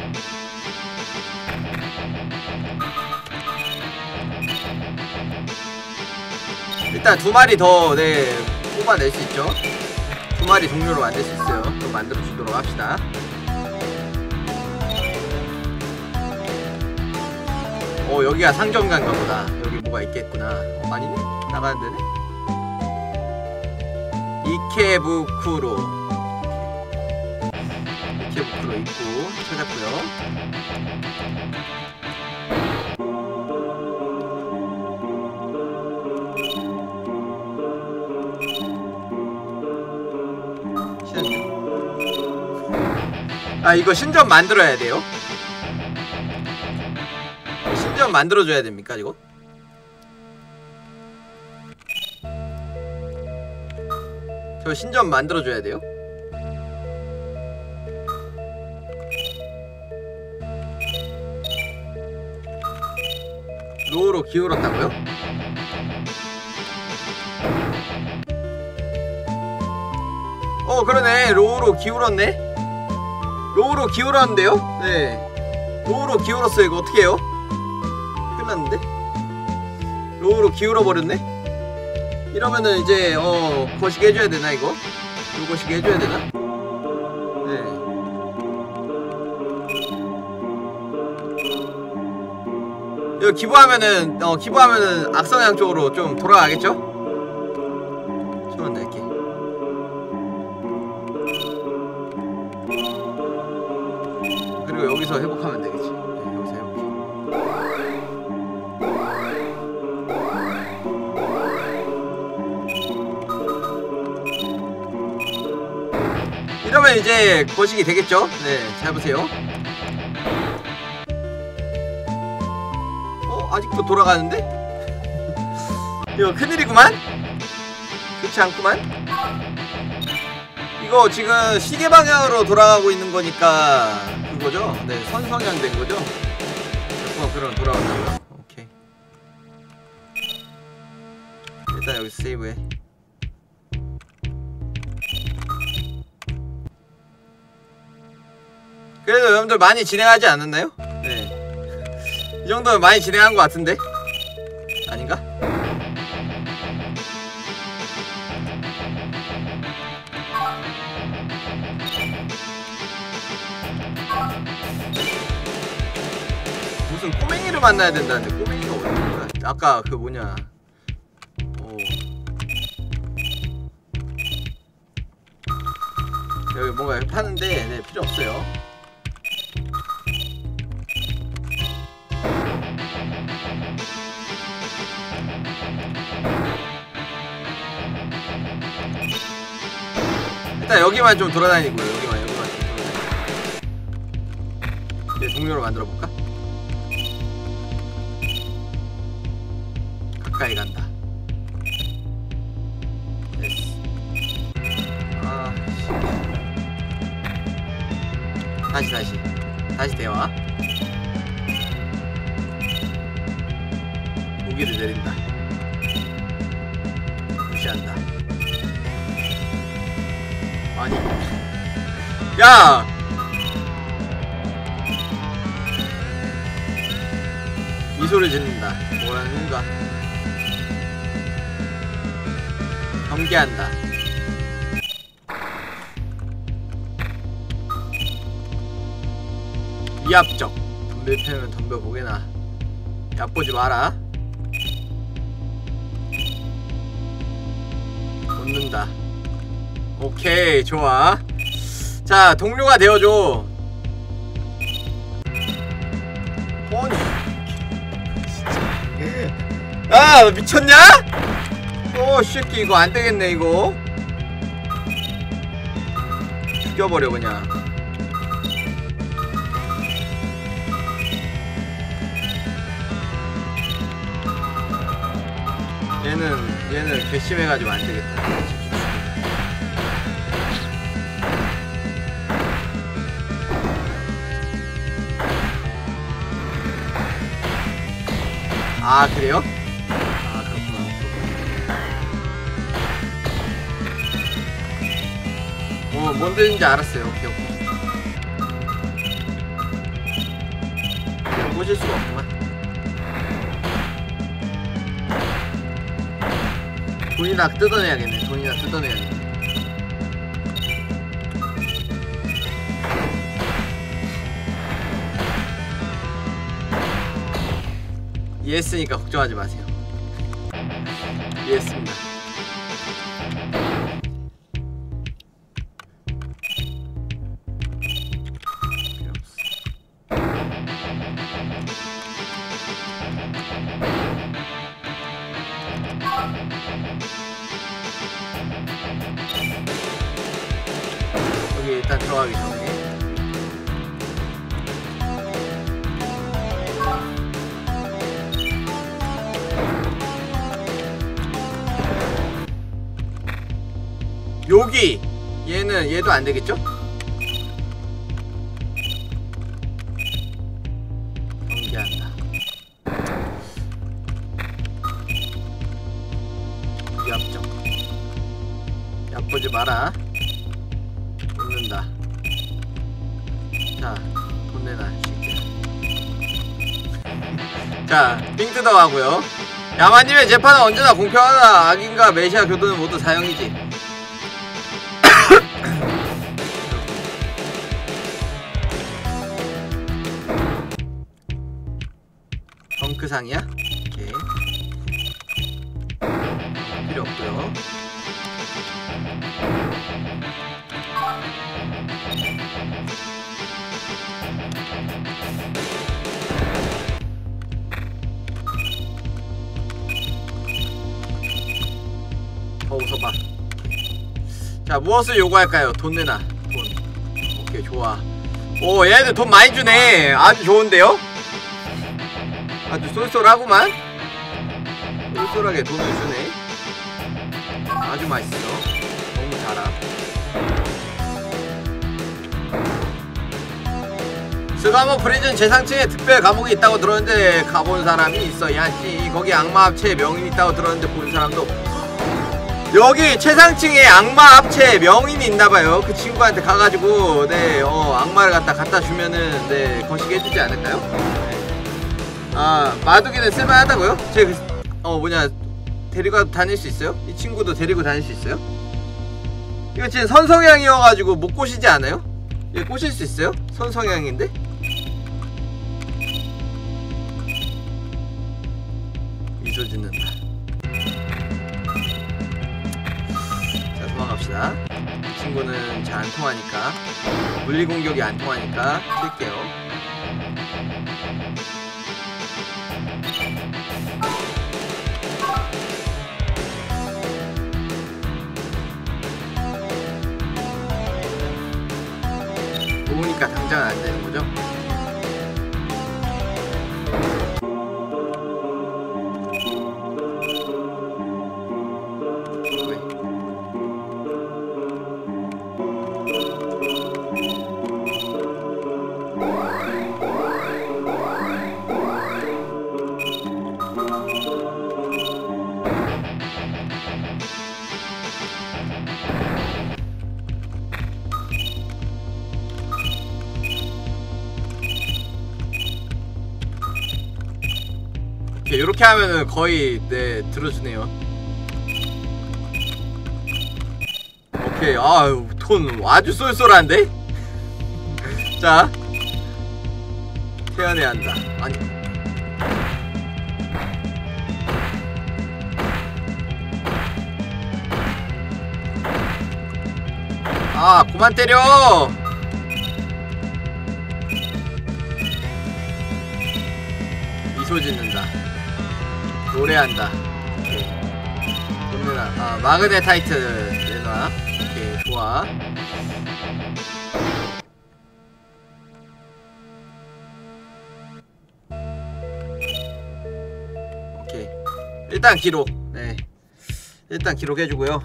일단 두 마리 더, 네, 뽑아낼 수 있죠. 두 마리 동료로 만들 수 있어요. 또 만들어 주도록 합시다. 어, 여기가 상점간가 보다. 여기 뭐가 있겠구나. 어, 아니네? 나가는 데네? 이케부쿠로. 이케부쿠로 있고, 찾았고요. 아, 이거 신전 만들어야 돼요? 신전 만들어줘야 됩니까 이거? 저 신전 만들어줘야 돼요? 로우로 기울었다고요? 어, 그러네. 로우로 기울었네? 로우로 기울었는데요? 네, 로우로 기울었어요. 이거 어떻게 해요? 끝났는데? 로우로 기울어 버렸네? 이러면은 이제 어 거시기 해줘야 되나 이거? 요거시기 해줘야 되나? 네. 이거 기부하면은 어 기부하면은 악성향 쪽으로 좀 돌아가겠죠? 좀만 낼게. 그리고 여기서 회복하면 되겠지. 네, 여기서 회복해. 이러면 이제 거시기 되겠죠? 네, 잘 보세요. 어? 아직도 돌아가는데? 이거 큰일이구만? 좋지 않구만? 이거 지금 시계 방향으로 돌아가고 있는 거니까 그거죠? 네, 선성향 된 거죠? 몇 번 그럼 돌아온다고요? 오케이. 일단 여기서 세이브해. 그래도 여러분들 많이 진행하지 않았나요? 네. 이 정도면 많이 진행한 것 같은데? 아닌가? 무슨 꼬맹이를 만나야 된다는데 꼬맹이가 어디 있는 거야? 아까 그 뭐냐 어. 여기 뭔가 파는데 네 필요 없어요. 일단 여기만 좀 돌아다니고요. 여기만 여기만 좀 돌아다니고. 이제 동료로 만들어 볼까? 가까이 간다. 됐어. 아, 다시 다시 다시 대화. 무기를 내린다. 무시한다. 아니, 야! 미소를 짓는다. 뭐라는 건가? 경계한다. 위압적. 덤벼 패면 덤벼보게나. 얕보지 마라. 웃는다. 오케이, 좋아. 자, 동료가 되어줘. 아니, 진짜. 아, 너 미쳤냐? 오, 새끼 이거 안 되겠네 이거. 죽여버려 그냥. 얘는 얘는 괘씸해가지고 안 되겠다. 아, 그래요? 아, 그렇구나. 어, 뭔 뜻인지 알았어요. 오케이, 오케이. 보실 수가 없구만. 돈이나 뜯어내야겠네. 돈이나 뜯어내야겠네. 이해했으니까 걱정하지 마세요. 이해했습니다. 여기 일단 들어가기 전에 여기 얘는 얘도 안 되겠죠? 경계한다. 위압적. 얕보지 마라. 웃는다. 자, 돈 내놔, 새끼야. 자, 삥 뜯어가고요. 야마님의 재판은 언제나 공평하다. 악인과 메시아 교도는 모두 사형이지. 덩크상이야? 오케이. 필요 없고요. 어, 웃어봐. 자, 무엇을 요구할까요? 돈 내놔. 돈. 오케이, 좋아. 오, 얘네들 돈 많이 주네. 아주 좋은데요? 아주 쏠쏠하구만. 쏠쏠하게 돈을 주네. 아주 맛있어. 너무 달아. 스가모 프리즌 최상층에 특별 감옥이 있다고 들었는데 가본 사람이 있어야지. 거기 악마 합체의 명인이 있다고 들었는데 본 사람도 여기 최상층에 악마 합체 명인이 있나봐요. 그 친구한테 가가지고 네 어 악마를 갖다 갖다 주면은 네 거시기 해주지 않을까요? 네. 아 마두기는 쓸만하다고요? 제가 그, 어 뭐냐 데리고 다닐 수 있어요? 이 친구도 데리고 다닐 수 있어요? 이거 지금 선성향이어가지고 못 꼬시지 않아요? 얘 꼬실 수 있어요? 선성향인데? 미소 짓는다. 자 도망갑시다. 이 친구는 잘 안 통하니까 물리공격이 안 통하니까 킬게요. 좋으니까 당장은 안 되는 거죠? 이렇게 하면은 거의 네 들어주네요. 오케이. 아유 톤 아주 쏠쏠한데? 자 태어내야 한다. 아니 아 그만 때려. 미소 짓는다. 노래한다. 오케이. 본능아. 아, 마그네타이트 내놔. 오케이, 좋아. 오케이. 일단 기록. 네. 일단 기록해주고요.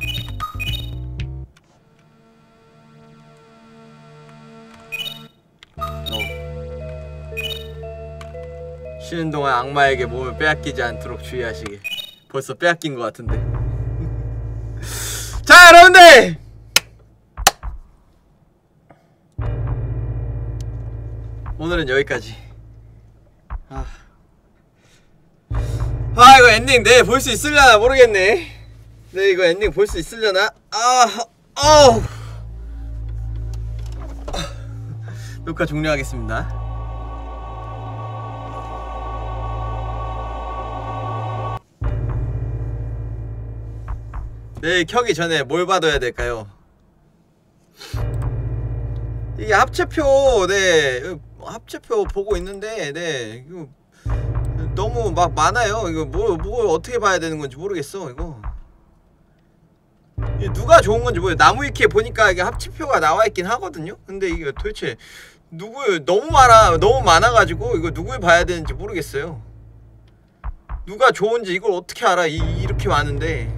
쉬는 동안 악마에게 몸을 빼앗기지 않도록 주의하시길. 벌써 빼앗긴 것 같은데. 자 여러분들 오늘은 여기까지. 아, 아 이거 엔딩 내일 볼 수 있으려나 모르겠네. 네 이거 엔딩 볼 수 있으려나. 아 어우 녹화 종료하겠습니다. 내일 켜기 전에 뭘 받아야 될까요? 이게 합체표, 네 합체표 보고 있는데, 네 이거 너무 막 많아요. 이거 뭘, 뭘 어떻게 봐야 되는 건지 모르겠어. 이거 이게 누가 좋은 건지 모르겠어. 나무위키에 보니까 이게 합체표가 나와 있긴 하거든요. 근데 이게 도대체 누구 너무 많아, 너무 많아가지고 이거 누굴 봐야 되는지 모르겠어요. 누가 좋은지 이걸 어떻게 알아? 이, 이렇게 많은데.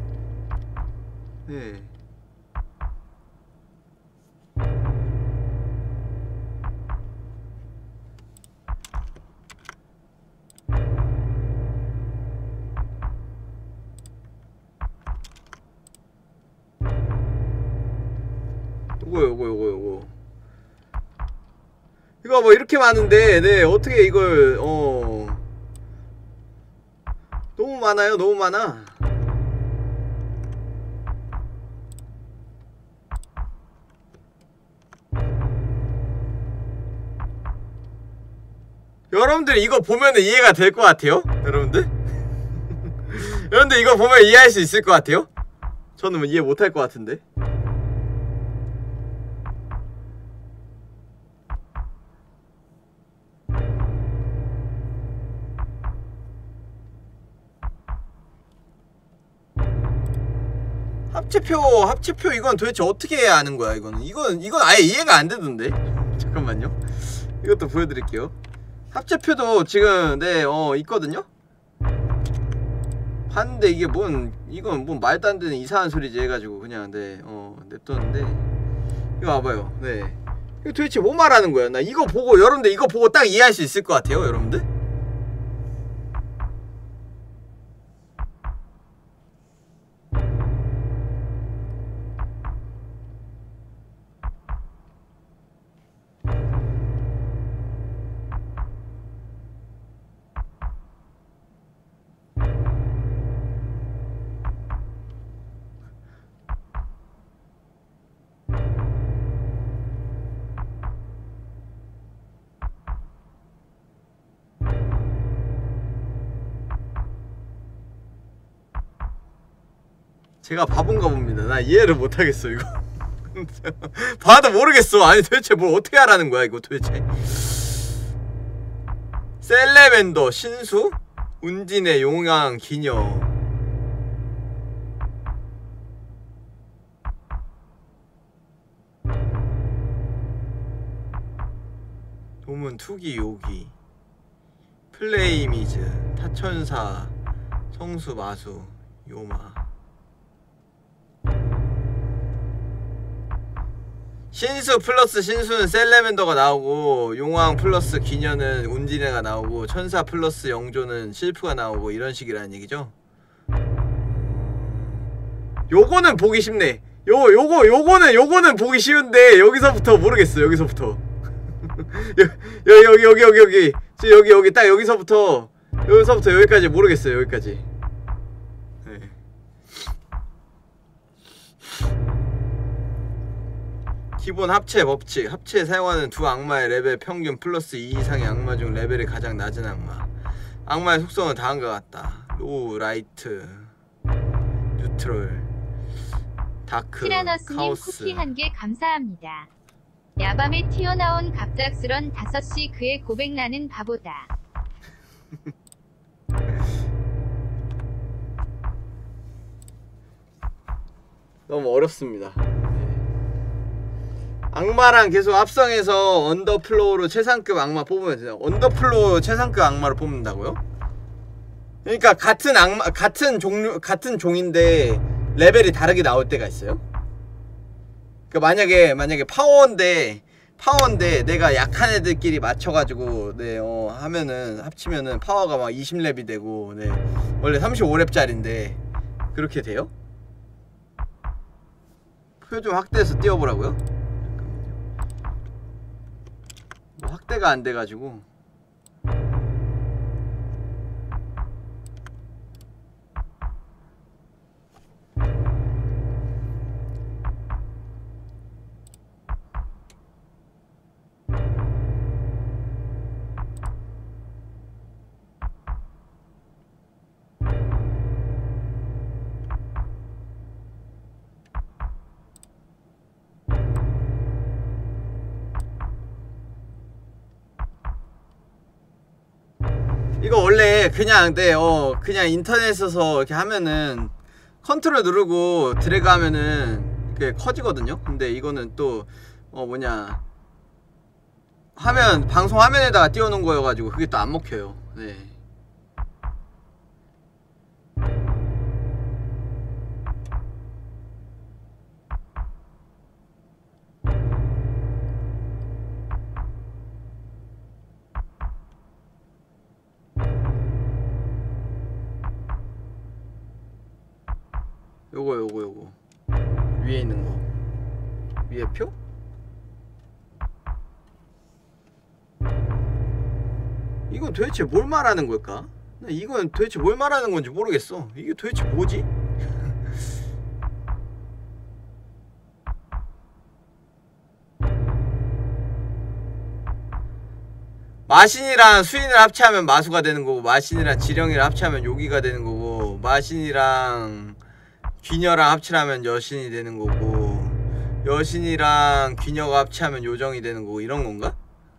네. 요거 요거 요거 요거 이거 뭐 이렇게 많은데 네 어떻게 이걸 어 너무 많아요. 너무 많아. 여러분들 이거 보면 이해가 될 것 같아요? 여러분들? 여러분들 이거 보면 이해할 수 있을 것 같아요? 저는 뭐 이해 못할 것 같은데. 합체표 합체표 이건 도대체 어떻게 해야 하는 거야? 이거는 이건 이건 아예 이해가 안 되던데. 잠깐만요. 이것도 보여드릴게요. 합체표도 지금 네 어 있거든요. 봤는데 이게 뭔 이건 뭔 말도 안 되는 이상한 소리지 해가지고 그냥 네 어 냅뒀는데 이거 봐봐요. 네 이거 도대체 뭐 말하는 거야? 나 이거 보고 여러분들 이거 보고 딱 이해할 수 있을 것 같아요, 여러분들. 제가 바본가 봅니다. 나 이해를 못하겠어 이거. 봐도 모르겠어. 아니 도대체 뭘 어떻게 하라는 거야 이거 도대체. 셀레멘더, 신수, 운진의 용왕, 기녀. 도문, 투기, 요기, 플레이미즈, 타천사, 성수, 마수, 요마. 신수 플러스 신수는 셀레멘더가 나오고, 용왕 플러스 기녀는 운진애가 나오고, 천사 플러스 영조는 실프가 나오고, 이런 식이라는 얘기죠. 요거는 보기 쉽네. 요 요거 요거는 요거는 보기 쉬운데 여기서부터 모르겠어. 여기서부터 여기 여기 여기 여기 여기 지금 여기 여기 딱 여기서부터 여기서부터 여기까지 모르겠어요. 여기까지. 네. 기본 합체 법칙. 합체에 사용하는 두 악마의 레벨 평균 플러스 이 이상의 악마 중 레벨이 가장 낮은 악마. 악마의 속성은 다음과 같다. 로우, 라이트, 뉴트럴, 다크, 티라너스님 카오스. 쿠키 한 개 감사합니다. 야밤에 튀어나온 갑작스런 다섯 시 그의 고백 나는 바보다. 너무 어렵습니다. 악마랑 계속 합성해서 언더플로우로 최상급 악마 뽑으면 돼요. 언더플로우 최상급 악마를 뽑는다고요? 그러니까 같은 악마, 같은 종류, 같은 종인데 레벨이 다르게 나올 때가 있어요? 그러니까 만약에 만약에 파워인데 파워인데 내가 약한 애들끼리 맞춰가지고 네 어 하면은 합치면은 파워가 막 이십 렙이 되고 네 원래 삼십오 렙짜린데 그렇게 돼요? 표 좀 확대해서 띄워보라고요? 뭐 확대가 안 돼가지고. 이거 원래 그냥 네, 어 그냥 인터넷에서 이렇게 하면은 컨트롤 누르고 드래그 하면은 그게 커지거든요. 근데 이거는 또 어 뭐냐 화면 방송 화면에다가 띄워놓은 거여가지고 그게 또 안 먹혀요. 네. 요거 요거 요거 위에 있는 거 위에 표? 이건 도대체 뭘 말하는 걸까? 나 이건 도대체 뭘 말하는 건지 모르겠어. 이게 도대체 뭐지? 마신이랑 수인을 합체하면 마수가 되는 거고, 마신이랑 지령이를 합체하면 요기가 되는 거고, 마신이랑 귀녀랑 합체하면 여신이 되는 거고, 여신이랑 귀녀가 합체하면 요정이 되는 거고, 이런 건가?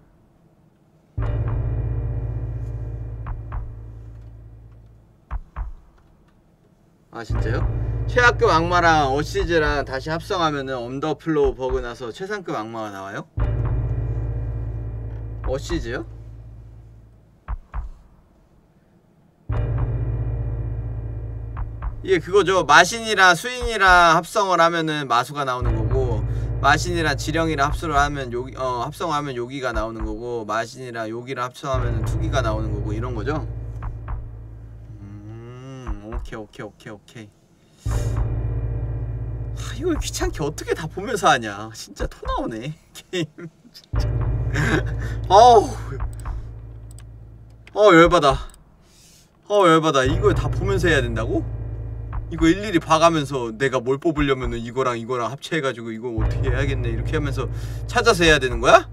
아 진짜요? 최하급 악마랑 어시즈랑 다시 합성하면은 언더플로우 버그 나서 최상급 악마가 나와요? 어시즈요? 이게 그거죠. 마신이랑 수인이랑 합성을 하면은 마수가 나오는 거고, 마신이랑 지령이랑 합수를 하면 요기 어 합성하면 요기가 나오는 거고, 마신이랑 요기랑 합성하면 투기가 나오는 거고, 이런 거죠. 음 오케이 오케이 오케이 오케이. 하, 이걸 귀찮게 어떻게 다 보면서 하냐. 진짜 토 나오네 게임. 진짜. 어우 어 열받아. 어 열받아. 이걸 다 보면서 해야 된다고? 이거 일일이 봐가면서 내가 뭘 뽑으려면은 이거랑 이거랑 합체해가지고 이거 어떻게 해야겠네 이렇게 하면서 찾아서 해야 되는 거야?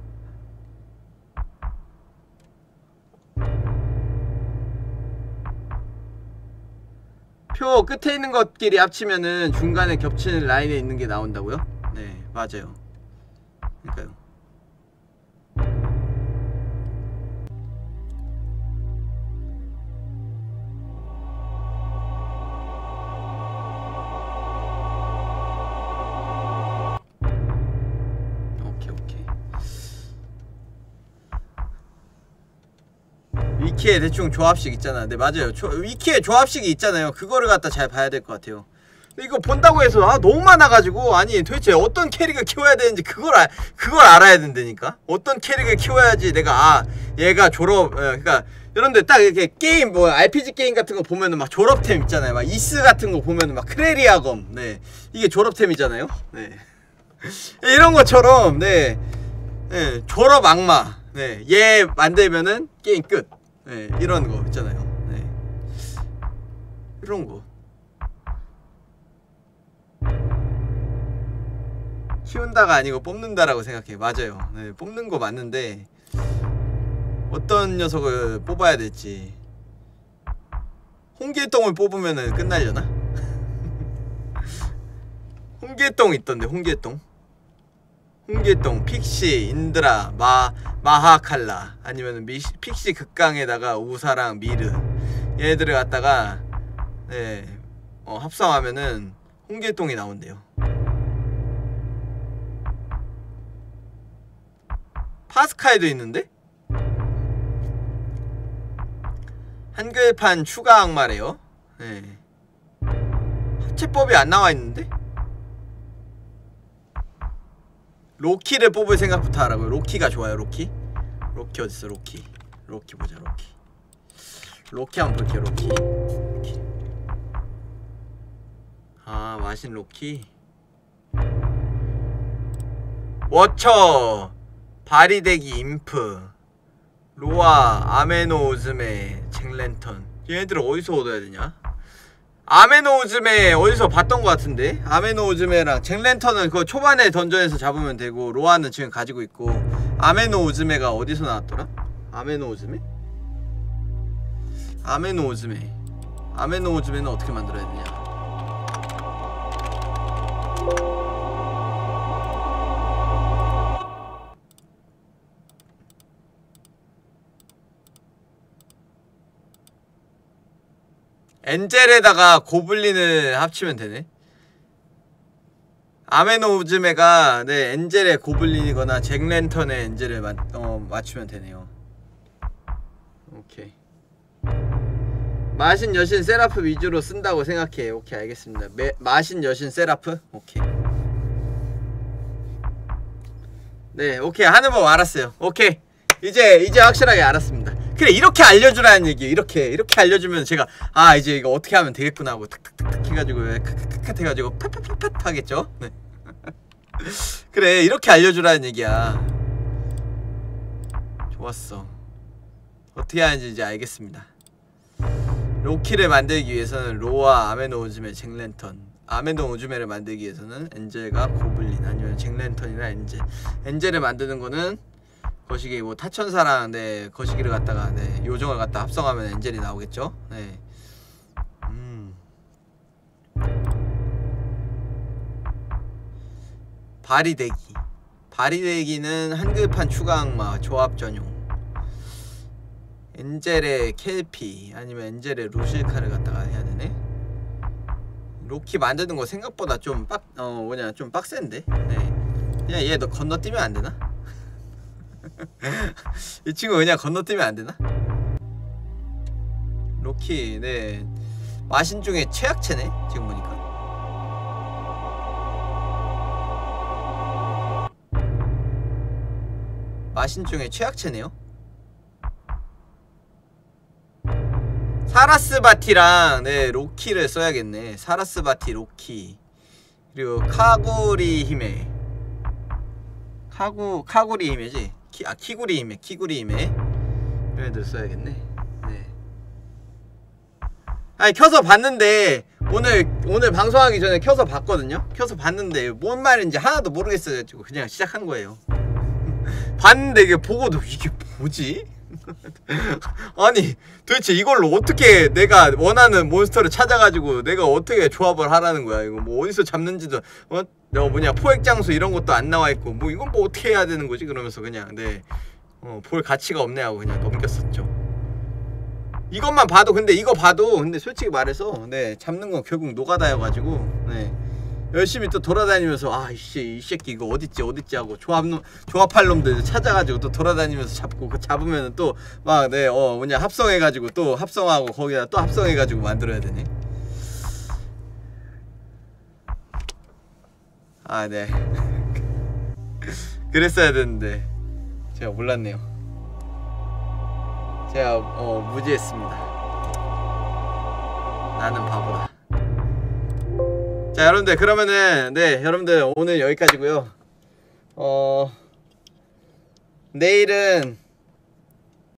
표 끝에 있는 것끼리 합치면은 중간에 겹치는 라인에 있는 게 나온다고요? 네 맞아요. 그러니까요. 위키에 대충 조합식 있잖아. 네 맞아요. 조, 위키에 조합식이 있잖아요. 그거를 갖다 잘 봐야 될 것 같아요. 근데 이거 본다고 해서 아 너무 많아가지고, 아니 도대체 어떤 캐릭을 키워야 되는지 그걸 아, 그걸 알아야 된다니까. 어떤 캐릭을 키워야지 내가 아 얘가 졸업 예, 그러니까 여러분들 딱 이렇게 게임 뭐 알피지 게임 같은 거 보면은 막 졸업템 있잖아요. 막 이스 같은 거 보면은 막 크레리아검, 네 이게 졸업템이잖아요. 네 이런 것처럼 네, 네 졸업 악마, 네 얘 만들면은 게임 끝. 네, 이런 거 있잖아요. 네. 이런 거. 키운다가 아니고 뽑는다라고 생각해. 맞아요. 네, 뽑는 거 맞는데 어떤 녀석을 뽑아야 될지. 홍길동을 뽑으면은 끝나려나? 홍길동 있던데, 홍길동. 홍길동, 픽시, 인드라, 마, 마하칼라, 아니면 미, 픽시 극강에다가 우사랑 미르, 얘네들을 갖다가 네, 어, 합성하면은 홍길동이 나온대요. 파스칼도 있는데? 한글판 추가 악마래요. 네. 합체법이 안 나와 있는데? 로키를 뽑을 생각부터 하라고요. 로키가 좋아요. 로키 로키 어딨어. 로키 로키 보자. 로키 로키 한번 볼게요. 로키 로키. 아 마신 로키. 워처 바리데기 인프 로아 아메노우즈메 잭랜턴. 얘네들을 어디서 얻어야 되냐? 아메노우즈메 어디서 봤던 것 같은데? 아메노우즈메랑 잭랜턴은 그 초반에 던전에서 잡으면 되고, 로아는 지금 가지고 있고, 아메노우즈메가 어디서 나왔더라? 아메노우즈메? 아메노우즈메 아메노우즈메는 어떻게 만들어야 되냐? 엔젤에다가 고블린을 합치면 되네. 아메노우즈메가 네 엔젤의 고블린이거나 잭랜턴의 엔젤을 마, 어, 맞추면 되네요. 오케이. 마신 여신 세라프 위주로 쓴다고 생각해. 오케이 알겠습니다. 매, 마신 여신 세라프? 오케이. 네 오케이 하는 법 알았어요. 오케이 이제 이제 확실하게 알았습니다. 그래 이렇게 알려주라는 얘기. 이렇게 이렇게 알려주면 제가 아 이제 이거 어떻게 하면 되겠구나 하고 탁탁탁탁 해가지고 크크크크 해가지고 팍팍팍팍 하겠죠. 네. 그래 이렇게 알려주라는 얘기야. 좋았어. 어떻게 하는지 이제 알겠습니다. 로키를 만들기 위해서는 로아 아메노우즈메 잭랜턴, 아메노우즈메를 만들기 위해서는 엔젤과 고블린, 아니면 잭랜턴이나 엔젤. 엔젤을 만드는 거는 거시기 뭐 타천사랑 네 거시기를 갖다가 네 요정을 갖다 합성하면 엔젤이 나오겠죠. 네. 음. 바리대기. 바리대기는 한글판 추가 악마 조합 전용. 엔젤의 켈피 아니면 엔젤의 루실카를 갖다가 해야 되네. 로키 만드는 거 생각보다 좀 빡 어 뭐냐 좀 빡센데. 네. 그냥 얘 너 건너뛰면 안 되나? 이 친구 그냥 건너뛰면 안 되나? 로키, 네 마신 중에 최악체네 지금 보니까. 마신 중에 최악체네요. 사라스바티랑 네 로키를 써야겠네. 사라스바티 로키 그리고 카구리 히메 카구 카구리 히메지 키, 아 키구리 히메 키구리 히메 이런 애들 써야겠네. 네. 아니 켜서 봤는데 오늘 오늘 방송하기 전에 켜서 봤거든요. 켜서 봤는데 뭔 말인지 하나도 모르겠어요. 그냥 시작한 거예요. 봤는데 이게 보고도 이게 뭐지? 아니 도대체 이걸로 어떻게 내가 원하는 몬스터를 찾아가지고 내가 어떻게 조합을 하라는 거야. 이거 뭐 어디서 잡는지도 어? 어 뭐냐 포획 장소 이런 것도 안 나와 있고 뭐 이건 뭐 어떻게 해야 되는 거지? 그러면서 그냥 네 어, 볼 가치가 없네 하고 그냥 넘겼었죠. 이것만 봐도 근데 이거 봐도 근데 솔직히 말해서 네 잡는 건 결국 노가다여가지고 네 열심히 또 돌아다니면서 아 이씨 이 새끼 이거 어딨지 어딨지 하고 조합 놈 조합할 놈들 찾아가지고 또 돌아다니면서 잡고 그 잡으면은 또 막 네 어 뭐냐 합성해가지고 또 합성하고 거기다 또 합성해가지고 만들어야 되네. 아 네 그랬어야 되는데 제가 몰랐네요. 제가 어 무지했습니다. 나는 바보다. 자 여러분들 그러면은 네 여러분들 오늘 여기까지고요. 어 내일은